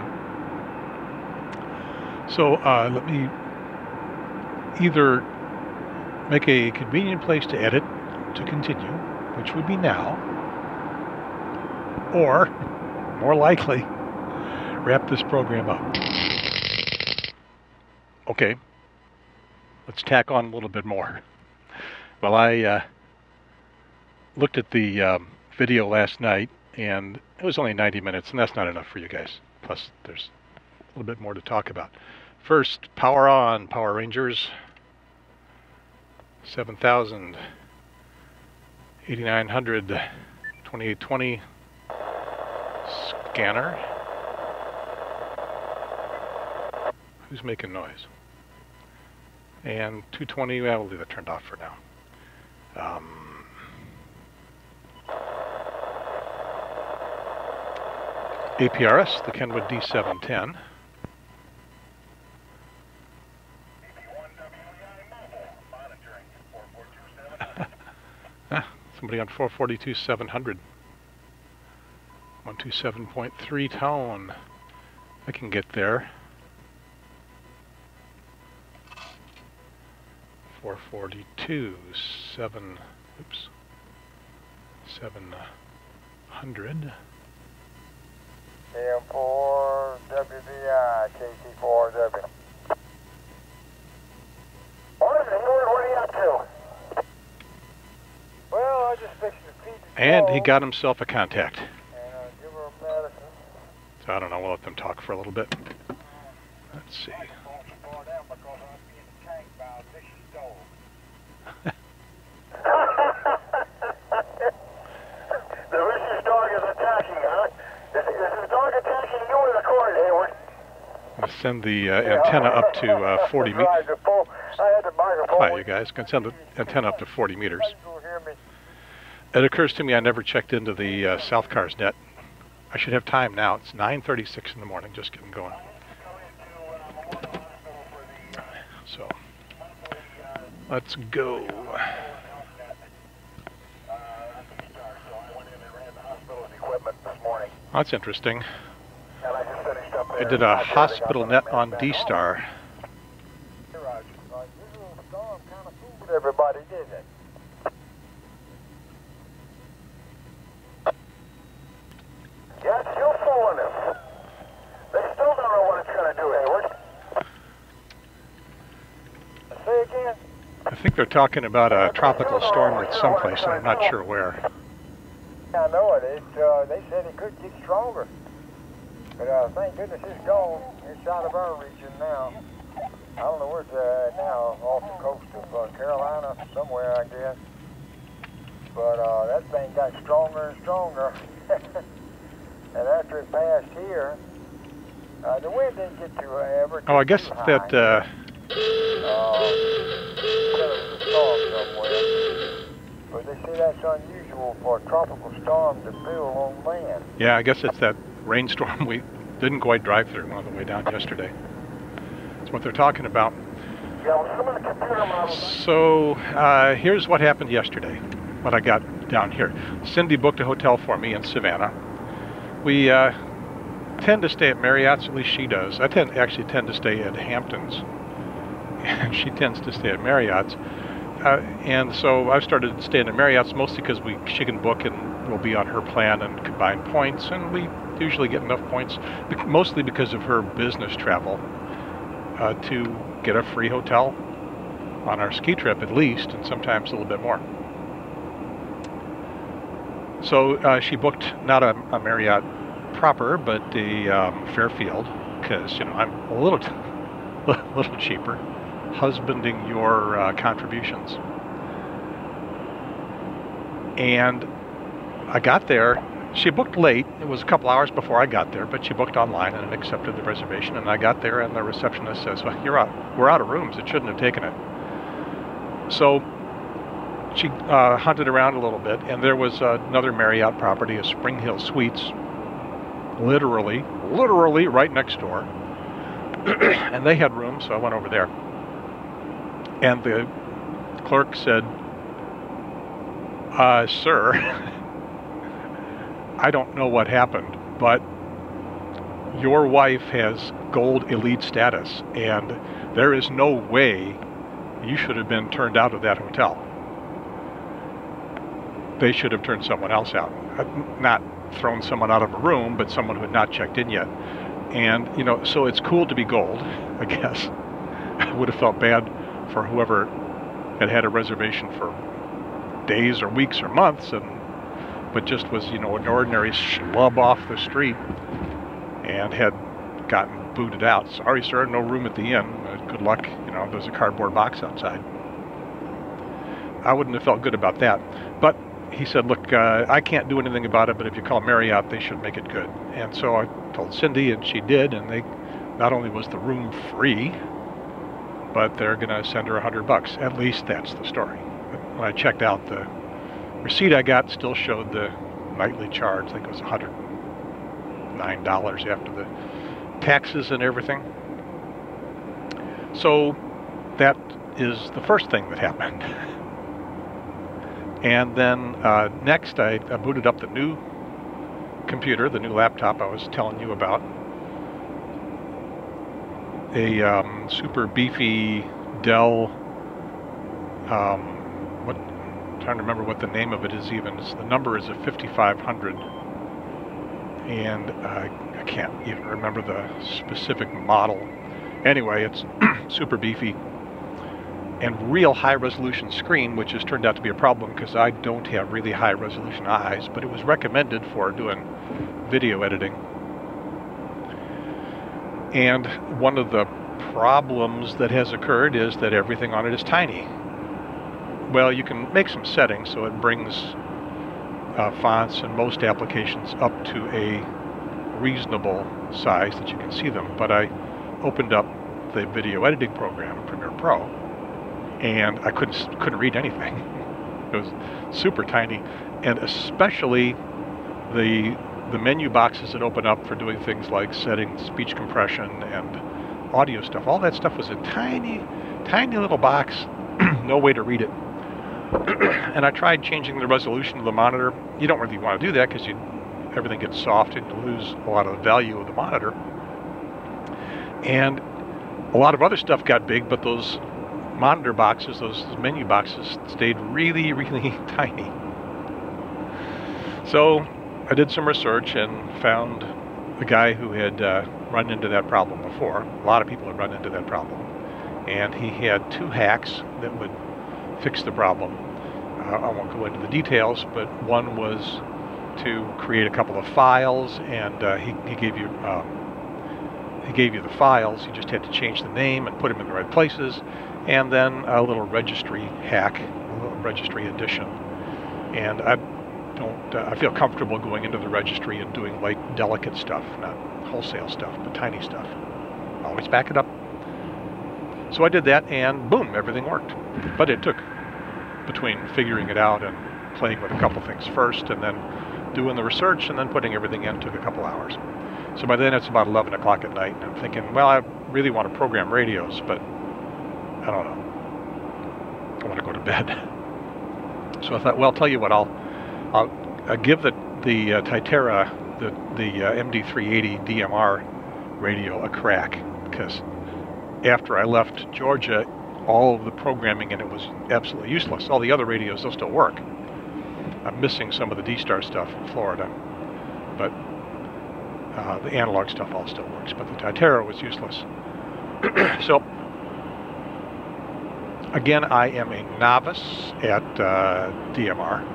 gone. So uh, let me either make a convenient place to edit to continue, which would be now, or, more likely, wrap this program up. Okay, let's tack on a little bit more. Well, I uh, looked at the um, video last night, and it was only ninety minutes, and that's not enough for you guys. Plus, there's a little bit more to talk about. First, power on, Power Rangers. seven thousand, eighty-nine hundred, twenty-eight twenty scanner. Who's making noise? And two twenty, well, we'll leave that turned off for now. Um, A P R S, the Kenwood D seven ten. ah, somebody on four forty-two seven hundred. one twenty-seven point three tone. I can get there. four forty-two seven, oops, seven hundred. A M four W D I, K T four W. What is it, Howard? What are you up to? Well, I just fixed the feed. And he got himself a contact. And uh, give her a medicine. So I don't know, we'll let them talk for a little bit. Let's see. The vicious dog is attacking, huh? Is, is this dog attacking you or the cord, Hayward? I'm going to send the uh, antenna up to uh, forty meters. Hi, you guys. I'm going to send the antenna up to forty meters. It occurs to me I never checked into the uh, South Cars net. I should have time now. It's nine thirty-six in the morning, just getting going. So, let's go. That's interesting. I did a hospital net on D-Star. Everybody did it. Yeah, it's still fooling us. They still don't know what it's going to do, Hayward. Say again? I think think they're talking about a tropical storm that's someplace, and I'm not sure where. I know it. It uh, they said it could get stronger, but uh, thank goodness it's gone. It's out of our region now. I don't know where it's uh, now, off the coast of uh, Carolina, somewhere, I guess. But uh, that thing got stronger and stronger. And after it passed here, uh, the wind didn't get too uh, ever. Oh, I guess too high. that. Uh, Uh, there was a storm somewhere. But they say that's unusual for a tropical storm to build on land. yeah, I guess it's that rainstorm we didn't quite drive through on the way down yesterday. That's what they're talking about. Yeah, well, some of the computer models. So uh, here's what happened yesterday, what I got down here. Cindy booked a hotel for me in Savannah. We uh, tend to stay at Marriott's, at least she does. I tend actually tend to stay at Hampton's, and she tends to stay at Marriott's. Uh, and so I've started staying at Marriott's mostly because we she can book and we'll be on her plan and combine points, and we usually get enough points, mostly because of her business travel, uh, to get a free hotel on our ski trip at least, and sometimes a little bit more. So uh, she booked not a, a Marriott proper, but a um, Fairfield, because you know I'm a little t a little cheaper, husbanding your uh, contributions. And I got there. She booked late. It was a couple hours before I got there, but she booked online and accepted the reservation. And I got there, and the receptionist says, "Well, you're out. We're out of rooms. It shouldn't have taken it." So she uh, hunted around a little bit, and there was uh, another Marriott property, a Spring Hill Suites, literally, literally right next door. And they had rooms, so I went over there. And the clerk said, uh, "Sir, I don't know what happened, but your wife has gold elite status, and there is no way you should have been turned out of that hotel. They should have turned someone else out. Not thrown someone out of a room, but someone who had not checked in yet." And, you know, so it's cool to be gold, I guess. I would have felt bad for whoever had had a reservation for days or weeks or months, and but just was, you know, an ordinary schlub off the street and had gotten booted out. "Sorry, sir, no room at the inn. Uh, good luck. You know, there's a cardboard box outside." I wouldn't have felt good about that. But he said, "Look, uh, I can't do anything about it, but if you call Marriott, they should make it good." And so I told Cindy, and she did, and they not only was the room free, but they're going to send her a hundred bucks. At least that's the story. But when I checked out, the receipt I got still showed the nightly charge. I think it was one hundred nine dollars after the taxes and everything. So that is the first thing that happened. And then uh, next I, I booted up the new computer, the new laptop I was telling you about. A um, super beefy Dell, um, what, I'm trying to remember what the name of it is even. It's, the number is a fifty-five hundred. And uh, I can't even remember the specific model. Anyway, it's super beefy and real high resolution screen, which has turned out to be a problem because I don't have really high resolution eyes, but it was recommended for doing video editing. And one of the problems that has occurred is that everything on it is tiny. Well, you can make some settings so it brings uh, fonts and most applications up to a reasonable size that you can see them, but I opened up the video editing program, Premiere Pro, and I couldn't couldn't read anything. It was super tiny, and especially the the menu boxes that open up for doing things like setting speech compression and audio stuff. All that stuff was a tiny, tiny little box, no way to read it. And I tried changing the resolution of the monitor. You don't really want to do that because you everything gets soft and you lose a lot of the value of the monitor. And a lot of other stuff got big, but those monitor boxes, those menu boxes, stayed really, really tiny. So I did some research and found a guy who had uh, run into that problem before. A lot of people had run into that problem. And he had two hacks that would fix the problem. Uh, I won't go into the details, but one was to create a couple of files, and uh, he, he gave you um, he gave you the files. You just had to change the name and put them in the right places, and then a little registry hack, a little registry addition. And I don't uh, I feel comfortable going into the registry and doing like delicate stuff, not wholesale stuff, but tiny stuff. Always back it up. So I did that, and boom, everything worked. But it took, between figuring it out and playing with a couple things first, and then doing the research, and then putting everything in, took a couple hours. So by then it's about eleven o'clock at night, and I'm thinking, well, I really want to program radios, but I don't know. I want to go to bed. So I thought, well, I'll tell you what, I'll, I'll, I'll give the, the uh, Titera, the, the uh, M D three eighty D M R radio a crack, because after I left Georgia, all of the programming in it was absolutely useless. All the other radios, they'll still work. I'm missing some of the D-Star stuff in Florida, but uh, the analog stuff all still works, but the Titera was useless. So, again, I am a novice at uh, D M R.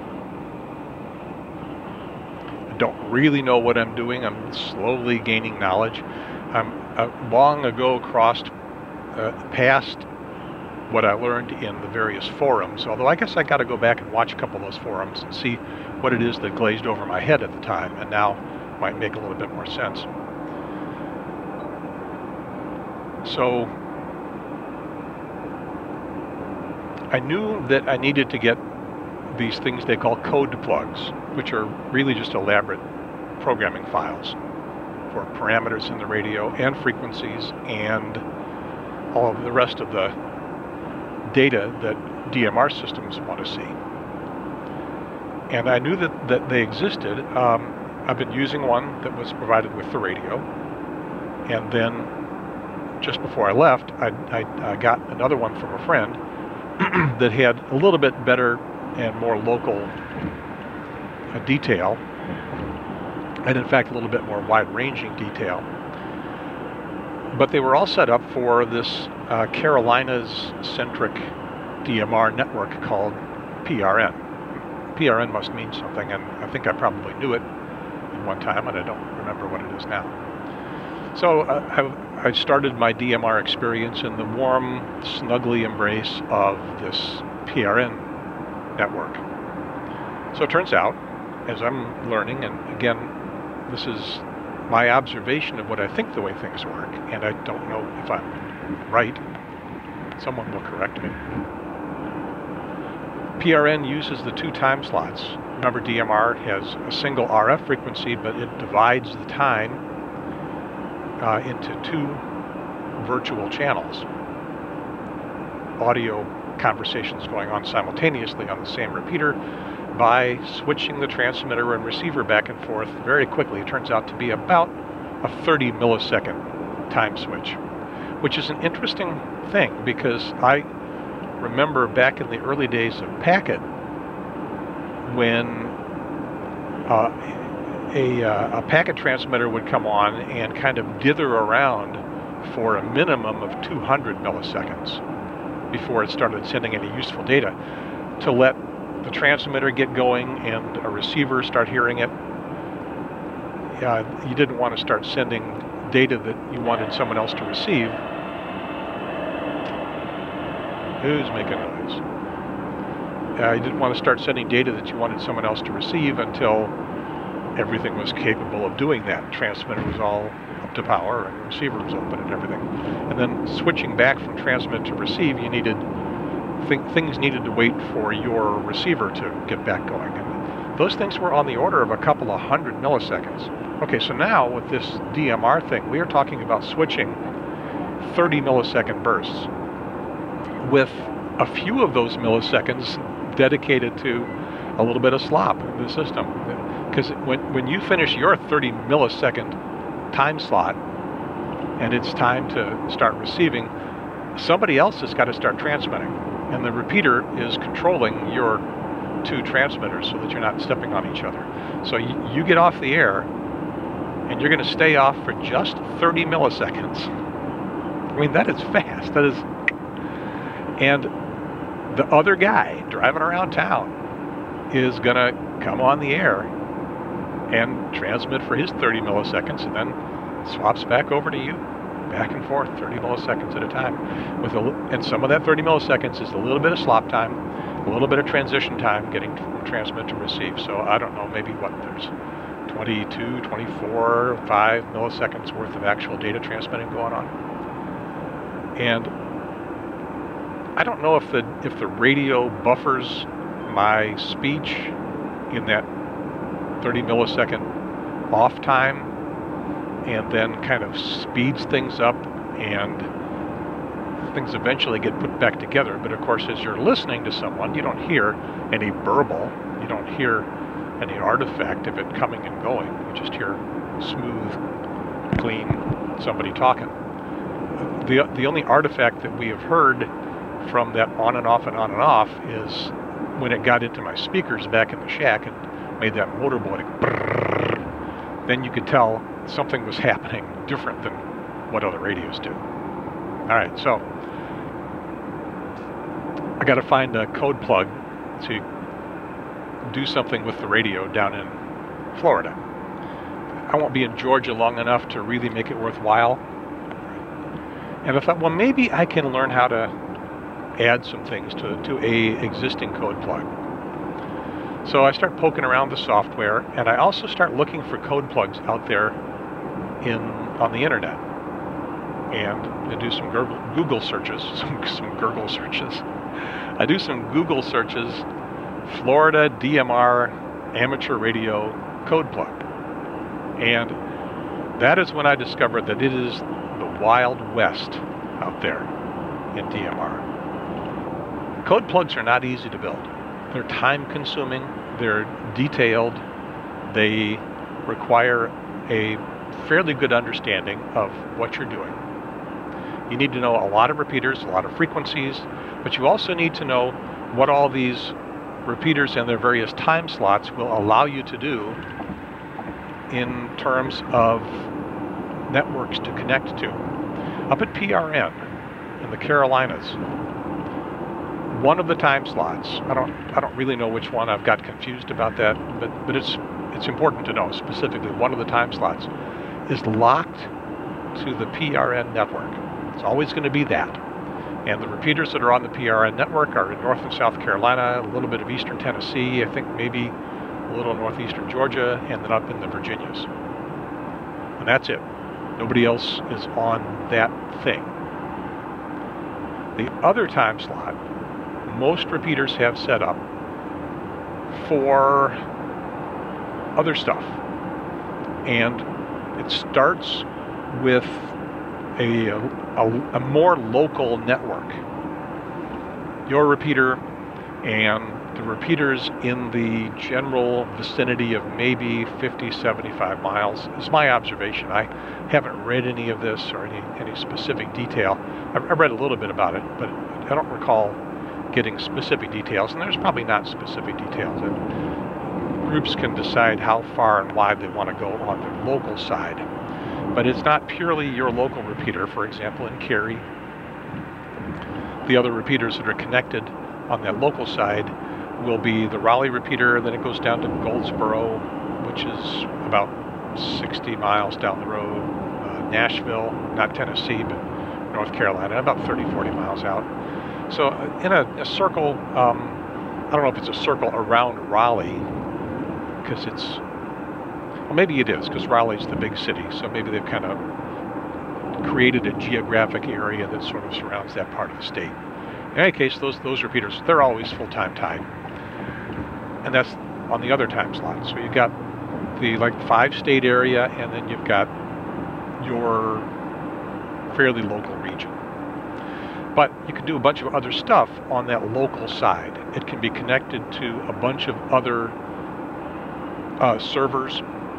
I don't really know what I'm doing. I'm slowly gaining knowledge. I'm uh, long ago crossed uh, past what I learned in the various forums, although I guess I got to go back and watch a couple of those forums and see what it is that glazed over my head at the time, and now might make a little bit more sense. So I knew that I needed to get these things they call code plugs, which are really just elaborate programming files for parameters in the radio and frequencies and all of the rest of the data that D M R systems want to see. And I knew that, that they existed. Um, I've been using one that was provided with the radio, and then just before I left, I, I, I got another one from a friend that had a little bit better and more local uh, detail, and in fact a little bit more wide-ranging detail. But they were all set up for this uh, Carolinas-centric D M R network called P R N. P R N must mean something, and I think I probably knew it at one time, and I don't remember what it is now. So uh, I, I started my D M R experience in the warm, snuggly embrace of this P R N network. So it turns out, as I'm learning, and again, this is my observation of what I think the way things work, and I don't know if I'm right. Someone will correct me. P R N uses the two time slots. Remember, D M R has a single R F frequency, but it divides the time uh, into two virtual channels. Audio conversations going on simultaneously on the same repeater. By switching the transmitter and receiver back and forth very quickly, it turns out to be about a thirty millisecond time switch, which is an interesting thing because I remember back in the early days of Packet when uh, a, uh, a packet transmitter would come on and kind of dither around for a minimum of two hundred milliseconds before it started sending any useful data to let the transmitter get going and a receiver start hearing it. Uh, you didn't want to start sending data that you wanted someone else to receive. Who's making noise? Uh, you didn't want to start sending data that you wanted someone else to receive until everything was capable of doing that. Transmitter was all up to power and the receiver was open and everything. And then switching back from transmit to receive, you needed th things needed to wait for your receiver to get back going. And those things were on the order of a couple of hundred milliseconds. Okay, so now with this D M R thing, we are talking about switching thirty millisecond bursts with a few of those milliseconds dedicated to a little bit of slop in the system. Because when, when you finish your thirty millisecond time slot and it's time to start receiving, somebody else has got to start transmitting. And the repeater is controlling your two transmitters so that you're not stepping on each other. So you, you get off the air and you're going to stay off for just thirty milliseconds. I mean, that is fast. That is, and the other guy driving around town is going to come on the air and transmit for his thirty milliseconds and then swaps back over to you, back and forth, thirty milliseconds at a time. With a, and some of that thirty milliseconds is a little bit of slop time, a little bit of transition time getting from transmit to receive. So I don't know, maybe what, there's twenty-two, twenty-four, five milliseconds worth of actual data transmitting going on. And I don't know if the if the radio buffers my speech in that thirty millisecond off time and then kind of speeds things up and things eventually get put back together. But of course, as you're listening to someone, you don't hear any burble, you don't hear any artifact of it coming and going. You just hear smooth, clean somebody talking. The, the only artifact that we have heard from that on and off and on and off is when it got into my speakers back in the shack and made that motor blowing brrrr, then you could tell something was happening different than what other radios do. All right, so I got to find a code plug to do something with the radio down in Florida. I won't be in Georgia long enough to really make it worthwhile. And I thought, well, maybe I can learn how to add some things to, to a existing code plug. So I start poking around the software, and I also start looking for code plugs out there in on the internet. And I do some Google, Google searches, some, some Gurgle searches. I do some Google searches, Florida D M R amateur radio code plug. And that is when I discovered that it is the Wild West out there in D M R. Code plugs are not easy to build. They're time consuming, they're detailed, they require a fairly good understanding of what you're doing. You need to know a lot of repeaters, a lot of frequencies, but you also need to know what all these repeaters and their various time slots will allow you to do in terms of networks to connect to. Up at P R N in the Carolinas, one of the time slots, I don't I don't really know which one, I've got confused about that, but, but it's it's important to know specifically one of the time slots is locked to the P R N network. It's always going to be that. And the repeaters that are on the P R N network are in North and South Carolina, a little bit of eastern Tennessee, I think maybe a little northeastern Georgia, and then up in the Virginias. And that's it. Nobody else is on that thing. The other time slot, most repeaters have set up for other stuff. And it starts with a, a, a more local network. Your repeater and the repeaters in the general vicinity of maybe fifty, seventy-five miles is my observation. I haven't read any of this or any, any specific detail. I've, I've read a little bit about it, but I don't recall getting specific details, and there's probably not specific details. And groups can decide how far and wide they want to go on their local side. But it's not purely your local repeater. For example, in Cary, the other repeaters that are connected on that local side will be the Raleigh repeater, then it goes down to Goldsboro, which is about sixty miles down the road, uh, Nashville, not Tennessee, but North Carolina, about thirty, forty miles out. So in a, a circle, um, I don't know if it's a circle around Raleigh, because it's, well, maybe it is, because Raleigh's the big city, so maybe they've kind of created a geographic area that sort of surrounds that part of the state. In any case, those those repeaters, they're always full-time tied. And that's on the other time slot. So you've got the like five-state area, and then you've got your fairly local region. But you can do a bunch of other stuff on that local side. It can be connected to a bunch of other uh, servers,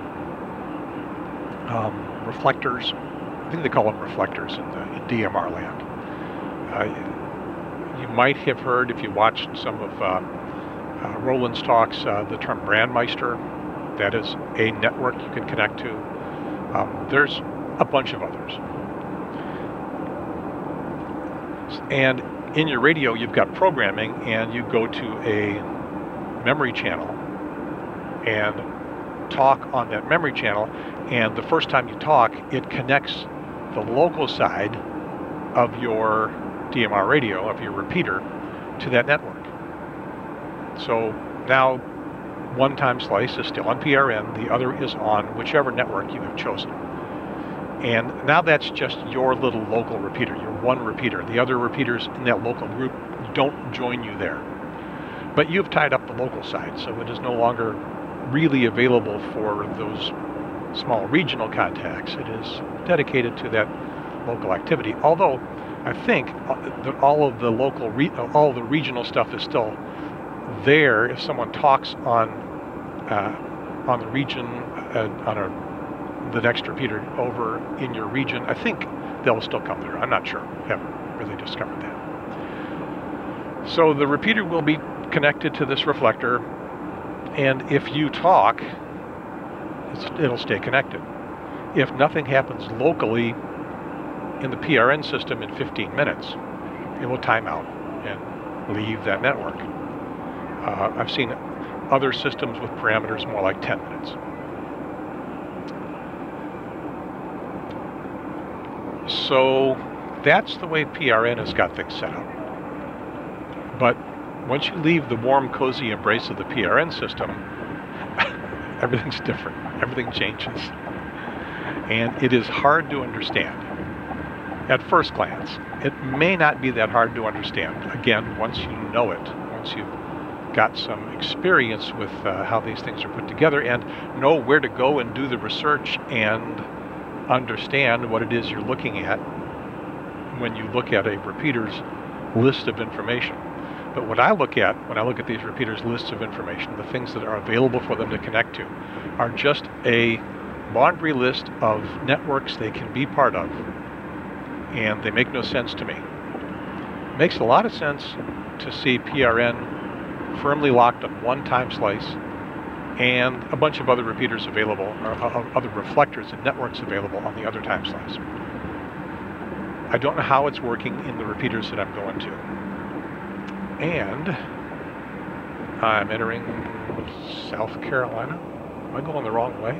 um, reflectors. I think they call them reflectors in, the, in D M R land. Uh, you might have heard, if you watched some of uh, uh, Roland's talks, uh, the term Brandmeister. That is a network you can connect to. Um, there's a bunch of others. And in your radio, you've got programming, and you go to a memory channel and talk on that memory channel, and the first time you talk, it connects the local side of your D M R radio, of your repeater, to that network. So now one time slice is still on P R N, the other is on whichever network you have chosen. And now that's just your little local repeater, your one repeater. The other repeaters in that local group don't join you there. But you've tied up the local side, so it is no longer really available for those small regional contacts. It is dedicated to that local activity. Although I think that all of the local, re all the regional stuff is still there. If someone talks on uh, on the region, uh, on a, the next repeater over in your region, I think they'll still come there. I'm not sure. Haven't really discovered that. So the repeater will be connected to this reflector, and if you talk, it's, it'll stay connected. If nothing happens locally in the P R N system in fifteen minutes, it will time out and leave that network. Uh, I've seen other systems with parameters more like ten minutes. So that's the way P R N has got things set up. But once you leave the warm, cozy embrace of the P R N system, everything's different. Everything changes. And it is hard to understand at first glance. It may not be that hard to understand, again, once you know it, once you've got some experience with uh, how these things are put together and know where to go and do the research and understand what it is you're looking at when you look at a repeater's list of information. But what I look at when I look at these repeaters' lists of information, the things that are available for them to connect to, are just a laundry list of networks they can be part of, and they make no sense to me. It makes a lot of sense to see P R N firmly locked on one time slice and a bunch of other repeaters available, or other reflectors and networks available on the other time slice. I don't know how it's working in the repeaters that I'm going to. And I'm entering South Carolina. Am I going the wrong way?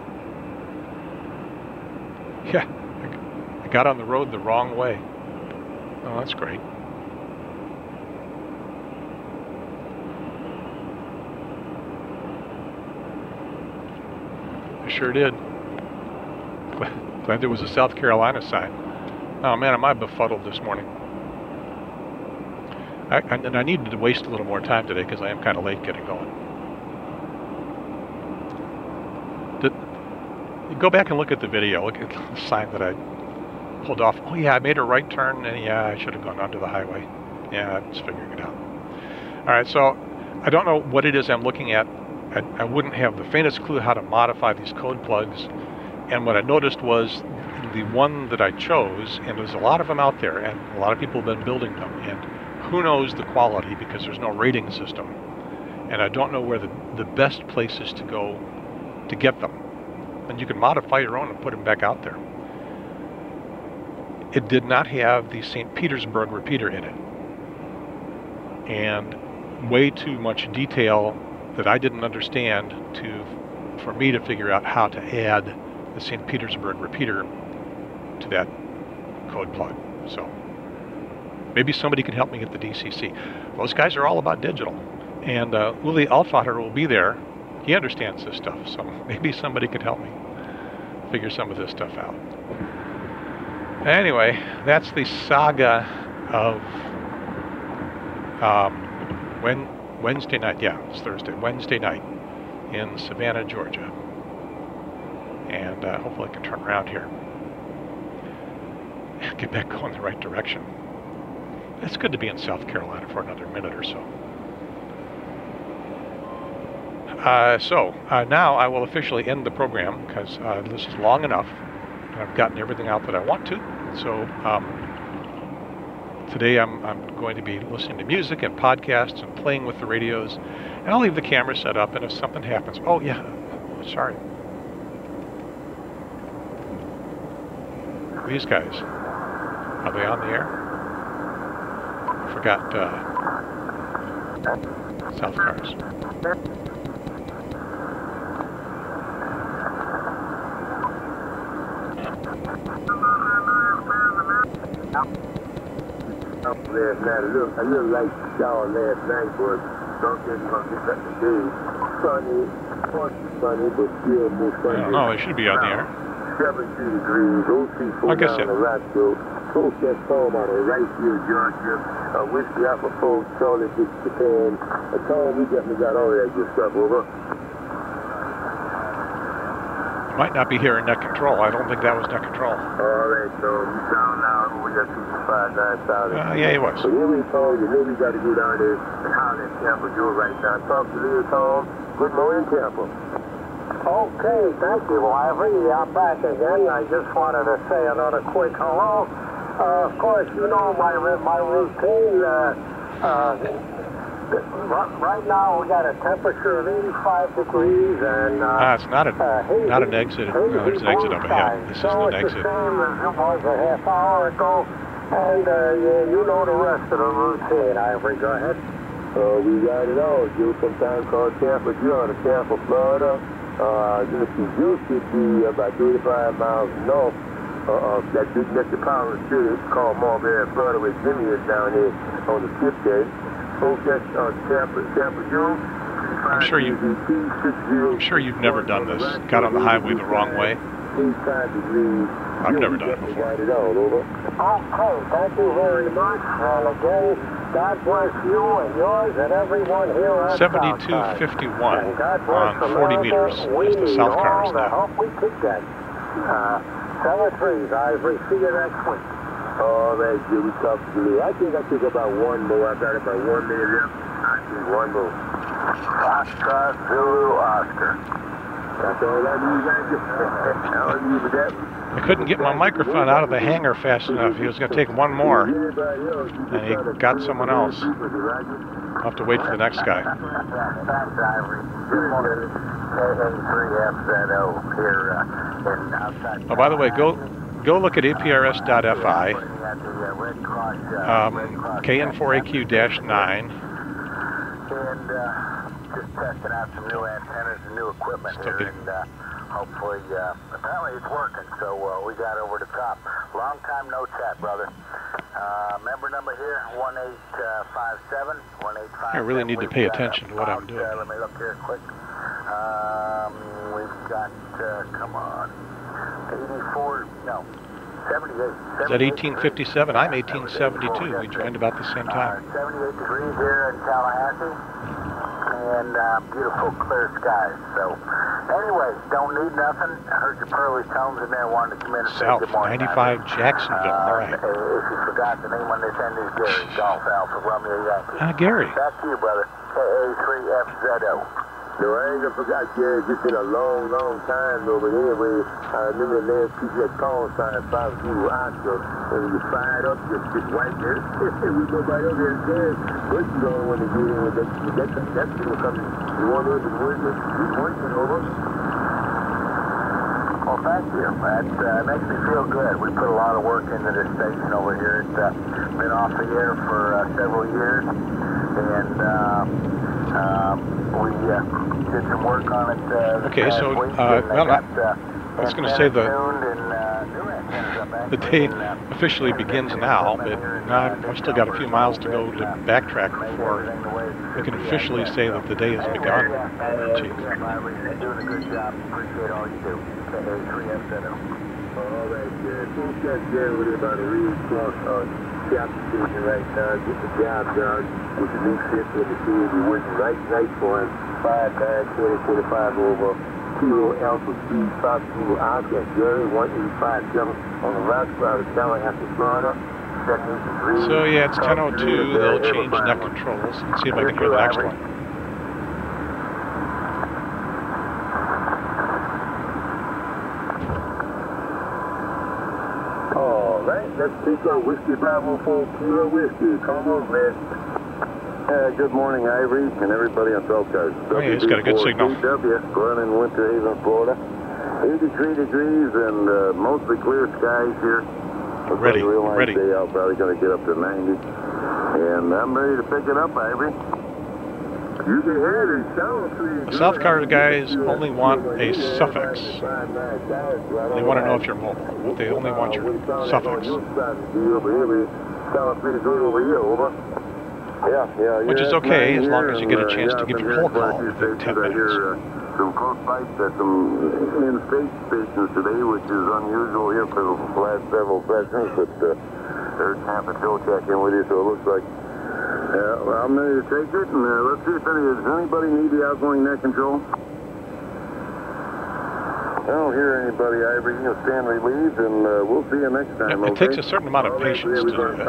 Yeah, I got on the road the wrong way. Oh, that's great. I sure did. Glad there was a South Carolina sign. Oh man, am I befuddled this morning. I, and I needed to waste a little more time today because I am kind of late getting going. Did, you go back and look at the video. Look at the sign that I pulled off. Oh yeah, I made a right turn, and yeah, I should have gone onto the highway. Yeah, I'm just figuring it out. All right, so I don't know what it is I'm looking at. I, I wouldn't have the faintest clue how to modify these code plugs. And what I noticed was the one that I chose, and there's a lot of them out there, and a lot of people have been building them, and who knows the quality because there's no rating system. And I don't know where the, the best place is to go to get them. And you can modify your own and put them back out there. It did not have the Saint Petersburg repeater in it. And way too much detail that I didn't understand to for me to figure out how to add the Saint Petersburg repeater to that code plug. So maybe somebody can help me get the D C C. Those guys are all about digital. And uh, Uli Altvater will be there. He understands this stuff, so maybe somebody could help me figure some of this stuff out. Anyway, that's the saga of um, when Wednesday night. Yeah, it's Thursday. Wednesday night in Savannah, Georgia. And uh, hopefully I can turn around here and get back going the right direction. It's good to be in South Carolina for another minute or so. Uh, so uh, now I will officially end the program because uh, this is long enough and I've gotten everything out that I want to. So um, today I'm, I'm going to be listening to music and podcasts and playing with the radios, and I'll leave the camera set up, and if something happens, oh yeah, sorry. These guys, are they on the air? forgot uh, South Cars. Last night, a little, a little light shower last night, but don't get drunk at the day. Sunny, partially sunny, but still more sunny. I don't know, they should be on the air. seventy degrees, O C four I guess down yeah. the Roscoe. Process home out of Wrightsville, Georgia. Uh, Whiskey Alpha Four, Charlie, Japan. A time we definitely got all that good stuff, over. Might not be here in net control. I don't think that was net control. All right, so you sound loud. We got two five nine thousand. Uh, yeah, he was. So here we told you, maybe we got to go down there and holler at Tampa Joe right now. Talk to Leo Tom. Good morning, Tampa. Okay, thank you. Well, I really am back again. I just wanted to say another quick hello. Uh, of course, you know my my routine. Uh, uh, right now, we got a temperature of eighty-five degrees, and uh, ah, it's not a uh, hazy, not an exit. No, there's an exit over here. This so isn't an it's exit. the same as it was a half hour ago, and uh, yeah, you know the rest of the routine. Ivory, go ahead. Uh, we got it all. Joe, sometimes called Tampa Joe, to Tampa, Florida. Uh, you you should be about thirty-five miles north uh, of that big metropolitan city called Marbury, Florida, where Jimmy is down here on the fifth day. So that's uh, Tampa, Tampa Joe. I'm sure you. I'm sure you've never done this. Got on the highway the wrong way. I've never done it before. Okay, thank you very much. And again, God bless you and yours and everyone here at seventy-two fifty-one on forty meters is the South Cars now. I hope we kick that. Uh, seven threes, Ivory. See you next week. Oh, that's good. We talked to you. I think I took about one more. I got about one minute left. I think one more. Foxtrot Zulu Oscar. That's all I need, guys. All I need for that. I couldn't get my microphone out of the hangar fast enough. He was going to take one more, and he got someone else. I'll have to wait for the next guy. Thanks, Ivory. Good morning. K A three F Z O here in outside. Oh, by the way, go go look at A P R S dot F I, um, K N four A Q nine. And uh, just testing out some new antennas and new equipment Still here, and uh, hopefully, uh, apparently it's working, so uh, we got over the top. Long time no chat, brother. Uh, member number here, one eight five seven, one eight five seven. I really need to pay attention to what I'm doing. Uh, let me look here quick. Um, we've got, uh, come on, eighty-four, no, seventy-eight. Is that eighteen fifty-seven? I'm eighteen seventy-two. We joined about the same time. Uh, seventy-eight degrees here in Tallahassee, and uh, beautiful clear skies. So, anyway, don't need nothing. I heard your pearly tones in there, wanted to come in and South, say good morning. ninety-five Jacksonville. Uh, All right. If you forgot, the name on this end is Gary, Golf Alpha, Romeo Yankee. Ah, Gary. Back to you, brother. K A three F Z O. No, I ain't gonna forget, Gary. It's been a long, long time, though. But anyway, I remember the last piece of that call sign, five zero Oscar, and when you fired up, just, just right there. We go right over there and said, what you don't want to get in with that? That, that, that's gonna come. You want to be working? You working over? Well, thank you. That uh, makes me feel good. We put a lot of work into this station over here. It's uh, been off the air for uh, several years, and uh, uh, we uh, did some work on it. Uh, okay, so week, uh, well, got, uh, I was going to say the and, uh, the day officially begins now, but now I've still got a few miles to go to backtrack before we can officially say that the day has begun. Chief. Doing a good job. Appreciate all you do. K A three F Z O. All right, good. Think that's good with about a real cross on cap station right now. Get the job done with the new system and the team. We're working right, right for him. five nine twenty twenty-five over. Kilo Alpha Speed five zero Oscar Jerry one eight five seven on the left side of Tallahassee, Florida. So yeah, it's ten oh two. They'll change net controls. Let's see if I can hear the next one. All right, let's take our Whiskey Bravo four Kilo Whiskey. Come on, man. Uh, good morning, Ivory, and everybody on South Coast. Oh, yeah, he's got a good signal. W, running in Winter Haven, Florida. eighty-three degrees and uh, mostly clear skies here. Looks Ready, like a real nice ready. day out, probably going to get up to ninety. And I'm ready to pick it up, Ivory. You can hear it. The South Carter guys only want a suffix. They want to know if you're mobile, but they only want your suffix. Yeah, yeah. Which is okay as long as you get a chance to give your whole call within ten minutes. Some close fights at some in-state stations today, which is unusual here for the last several sessions, but uh, there's Tampa Joe checking with you, so it looks like uh, well, I'm ready to take it, and uh, let's see if any, does anybody need the outgoing net control? I don't hear anybody, Ivory. You can stand relieved, and uh, we'll see you next time, It, it okay? takes a certain amount of patience to do this.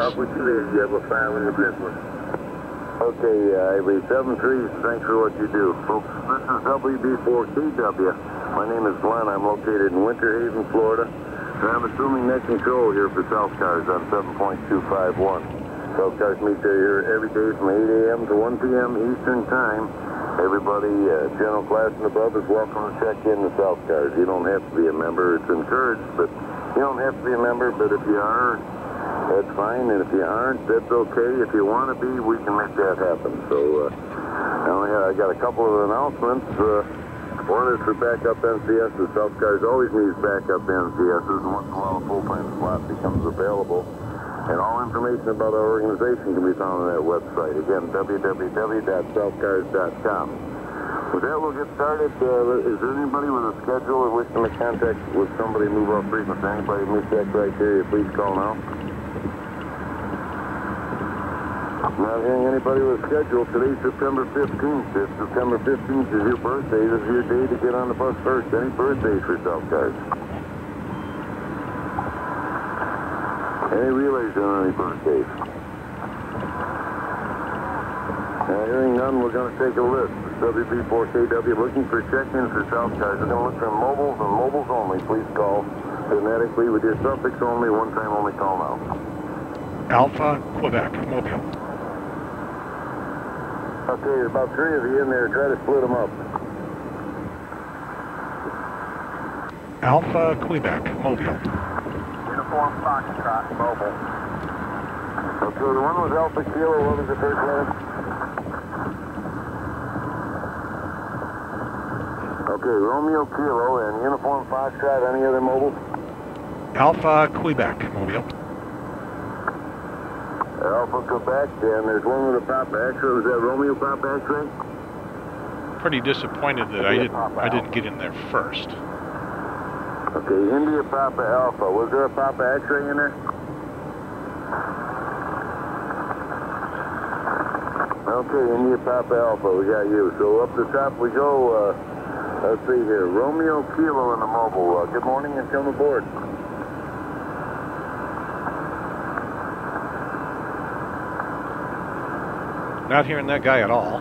Okay, uh, Ivory, seven three, thanks for what you do. Folks, this is W B four K W. My name is Glenn. I'm located in Winter Haven, Florida. And I'm assuming net control here for South Cars on seven point two five one. South Cars meets here every day from eight A M to one P M Eastern Time. Everybody, uh, general class and above, is welcome to check in the South Cars. You don't have to be a member. It's encouraged, but you don't have to be a member. But if you are, that's fine, and if you aren't, that's okay. If you want to be, we can make that happen. So, uh, now I got a couple of announcements. Uh, one is for backup N C S. The South Cars always needs backup N C Ss, and once in a while a full-time slot becomes available. And all information about our organization can be found on that website. Again, w w w dot south cars dot com. With that, we'll get started. Uh, is there anybody with a schedule or wish to make contact with somebody move off frequency? Anybody meet that criteria, please call now. Not hearing anybody with a schedule. Today's September fifteenth. If September fifteenth is your birthday, this is your day to get on the bus first. Any birthdays for South Cars? Any relays on any birthdays? Now, hearing none, we're going to take a list. W B four K W looking for check-ins for South Cars. We're going to look for mobiles and mobiles only. Please call phonetically with your suffix only, one time only call now. Alpha, Quebec, Mobile. Okay, there's about three of you in there. Try to split them up. Alpha, Quebec, Mobile. Uniform Foxtrot, mobile. Okay, the one was Alpha Kilo. What was the first letter? Okay, Romeo Kilo and Uniform Foxtrot. Any other mobiles? Alpha, Quebec, Mobile. Alpha Quebec, and there's one with a Papa X-ray. Was that Romeo Papa X-ray? Pretty disappointed that I didn't I didn't get in there first. Okay, India Papa Alpha. Was there a Papa X-ray in there? Okay, India Papa Alpha, we got you. So up the top we go. Uh, let's see here. Romeo Kilo in the mobile. Uh, good morning and come aboard. Not hearing that guy at all.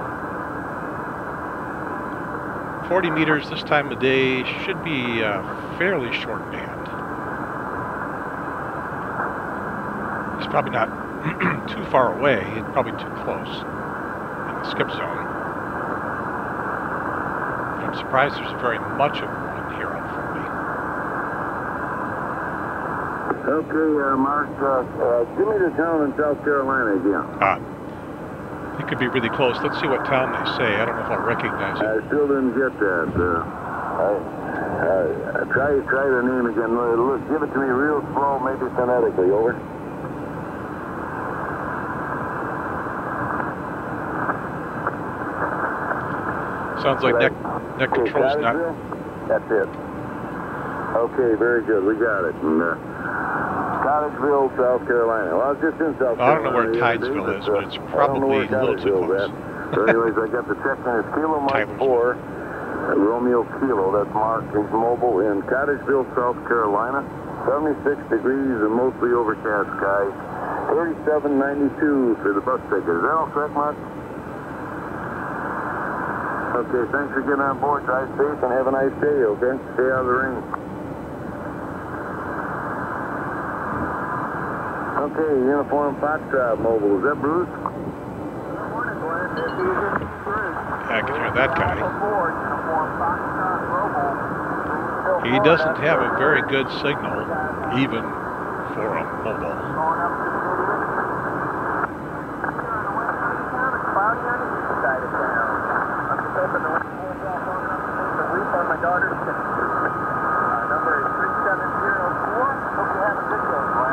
forty meters this time of day should be a fairly short band. He's probably not too far away. He's probably too close in the skip zone. I'm surprised there's very much of one here on forty. Okay, uh, Mark, uh, uh, give me the town in South Carolina again. Ah. It could be really close. Let's see what town they say. I don't know if I'll recognize it. I still didn't get that. Uh, I, uh, try try the name again. Look, give it to me real slow, maybe phonetically. Over. Sounds like neck neck Okay, control's not. That's it. Okay, very good. We got it. And, uh, Cottageville, South Carolina. Well, it's just in South Carolina. I don't know where Tidesville is, but it's probably a little too close. So anyways, I got the check-in. It's Kilo Mike four, uh, Romeo Kilo. That's Mark. He's mobile in Cottageville, South Carolina. seventy-six degrees and mostly overcast skies. thirty-seven ninety-two for the bus ticket. Is that all correct, Mark? Okay, thanks for getting on board. Drive safe and have a nice day, okay? Stay out of the rain. Okay, Uniform Foxtrot mobile. Is that Bruce? I can hear that guy. He doesn't have a very good signal, even for a mobile. Going up to the idiot. Here on the west side of town, it's cloudy on the east side of town. I'm just hoping the wind holds off long enough to take the roof on my daughter's picture. Our number is three seven zero four. Hope you have a good day, Glenn.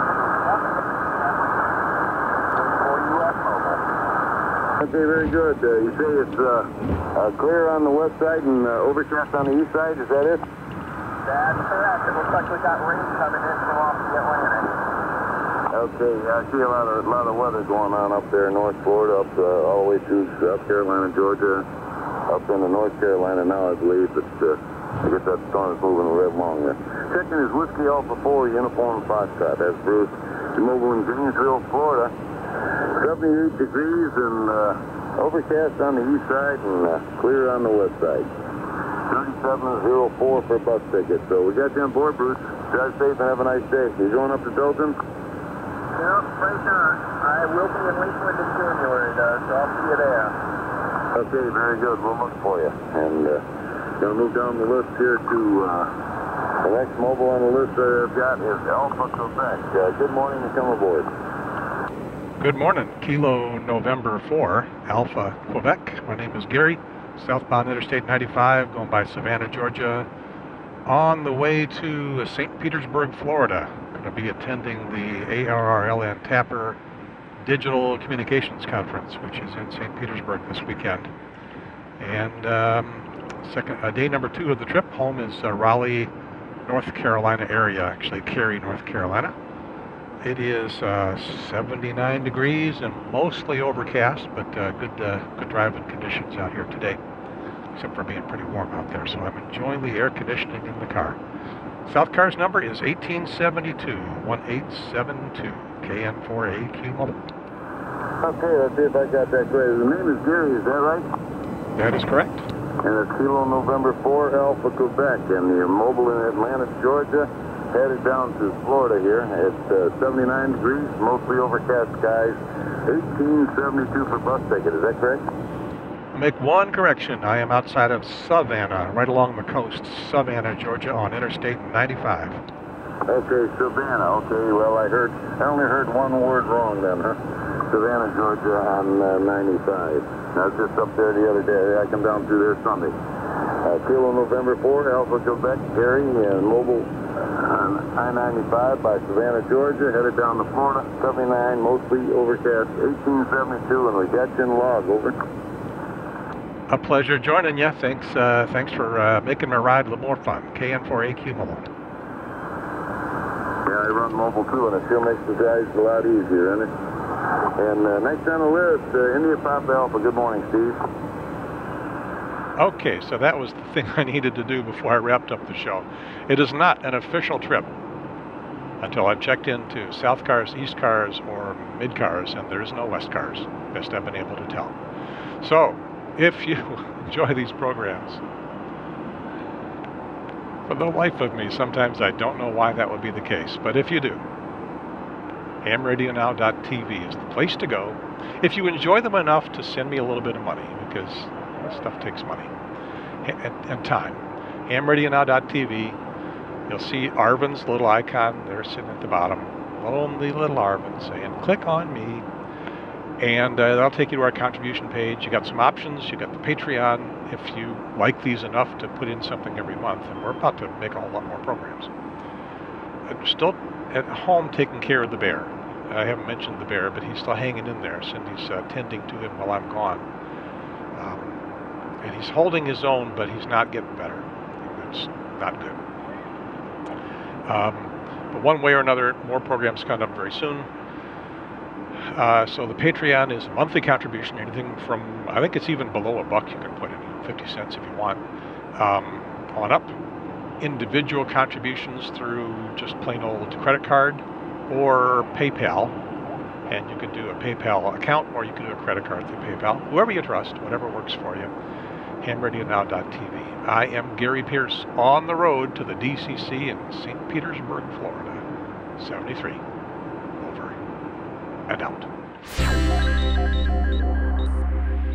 For U S Mobile. Okay, very good. Uh, you say it's uh, uh, clear on the west side and uh, overcast on the east side, is that it? That's correct. It looks like we got rain coming in from off the Atlantic. Okay, I see a lot of a lot of weather going on up there in North Florida, up uh, all the way through South Carolina, Georgia, up into North Carolina now, I believe. But uh, I guess that storm is moving right along there. Second is Whiskey Alpha four, Uniform Foxtrot. That's Bruce. Mobile in Gainesville, Florida. seventy-eight degrees and uh, overcast on the east side and uh, clear on the west side. thirty-seven oh four for bus ticket. So we got you on board, Bruce. Drive safe and have a nice day. You going up to Dothan? No, right not. I will be in Lakeland in January, though, so I'll see you there. Okay, very good. We'll look for you. And uh, going to move down the list here to uh, the next mobile on the list that I've got is Alpha Quebec. Uh, good morning and come aboard. Good morning, Kilo November four, Alpha Quebec. My name is Gary, southbound Interstate ninety-five, going by Savannah, Georgia, on the way to Saint Petersburg, Florida. Going to be attending the A R R L and T A P R Digital Communications Conference, which is in Saint Petersburg this weekend. And um, second, uh, day number two of the trip, home is uh, Raleigh, North Carolina area, actually Cary, North Carolina. It is uh, seventy-nine degrees and mostly overcast, but uh, good uh, good driving conditions out here today, except for being pretty warm out there. So I'm enjoying the air conditioning in the car. South Car's number is eighteen seventy-two, one eight seven two, K N four A Q Mobile. Okay, let's see if I got that correct. The name is Gary, is that right? That is correct. And it's Kilo November four, Alpha Quebec, and you're mobile in Atlanta, Georgia. Headed down to Florida here. It's uh, seventy-nine degrees, mostly overcast skies. eighteen seventy-two for bus ticket. Is that correct? I'll make one correction. I am outside of Savannah, right along the coast, Savannah, Georgia, on Interstate ninety-five. Okay, Savannah. Okay, well, I heard, I only heard one word wrong then, huh? Savannah, Georgia on uh, ninety-five. I was just up there the other day. I come down through there Sunday. Uh, Kilo November four, Alpha Quebec, Gary, and mobile on I ninety-five by Savannah, Georgia, headed down to Florida, seventy-nine, mostly overcast, eighteen seventy-two, and we got you in log, over. A pleasure joining you. Thanks uh, thanks for uh, making my ride a little more fun. K N four A Q Mobile. Yeah, I run mobile too, and it sure makes the drives a lot easier, isn't it? And uh, next on the list, uh, India Papa Alpha. Good morning, Steve. Okay, so that was the thing I needed to do before I wrapped up the show. It is not an official trip until I've checked into South Cars, East Cars, or Mid Cars, and there is no West Cars, best I've been able to tell. So, if you enjoy these programs, for the life of me, sometimes I don't know why that would be the case, but if you do, ham radio now dot T V is the place to go. If you enjoy them enough to send me a little bit of money, because this stuff takes money and, and time. ham radio now dot T V. You'll see Arvin's little icon there sitting at the bottom. Lonely little Arvin saying, click on me. And uh, that'll take you to our contribution page. You got some options. You got the Patreon if you like these enough to put in something every month. And we're about to make a whole lot more programs. I'm still at home taking care of the bear. I haven't mentioned the bear, but he's still hanging in there. Cindy's uh, tending to him while I'm gone. Um, and he's holding his own, but he's not getting better. It's not good. Um, but one way or another, more programs coming up very soon. Uh, so the Patreon is a monthly contribution, anything from, I think it's even below a buck you can put in, fifty cents if you want, um, on up. Individual contributions through just plain old credit card or PayPal, and you can do a PayPal account or you can do a credit card through PayPal, whoever you trust, whatever works for you. ham radio now dot T V. I am Gary Pierce on the road to the D C C in Saint Petersburg, Florida. seventy-three. Over and out.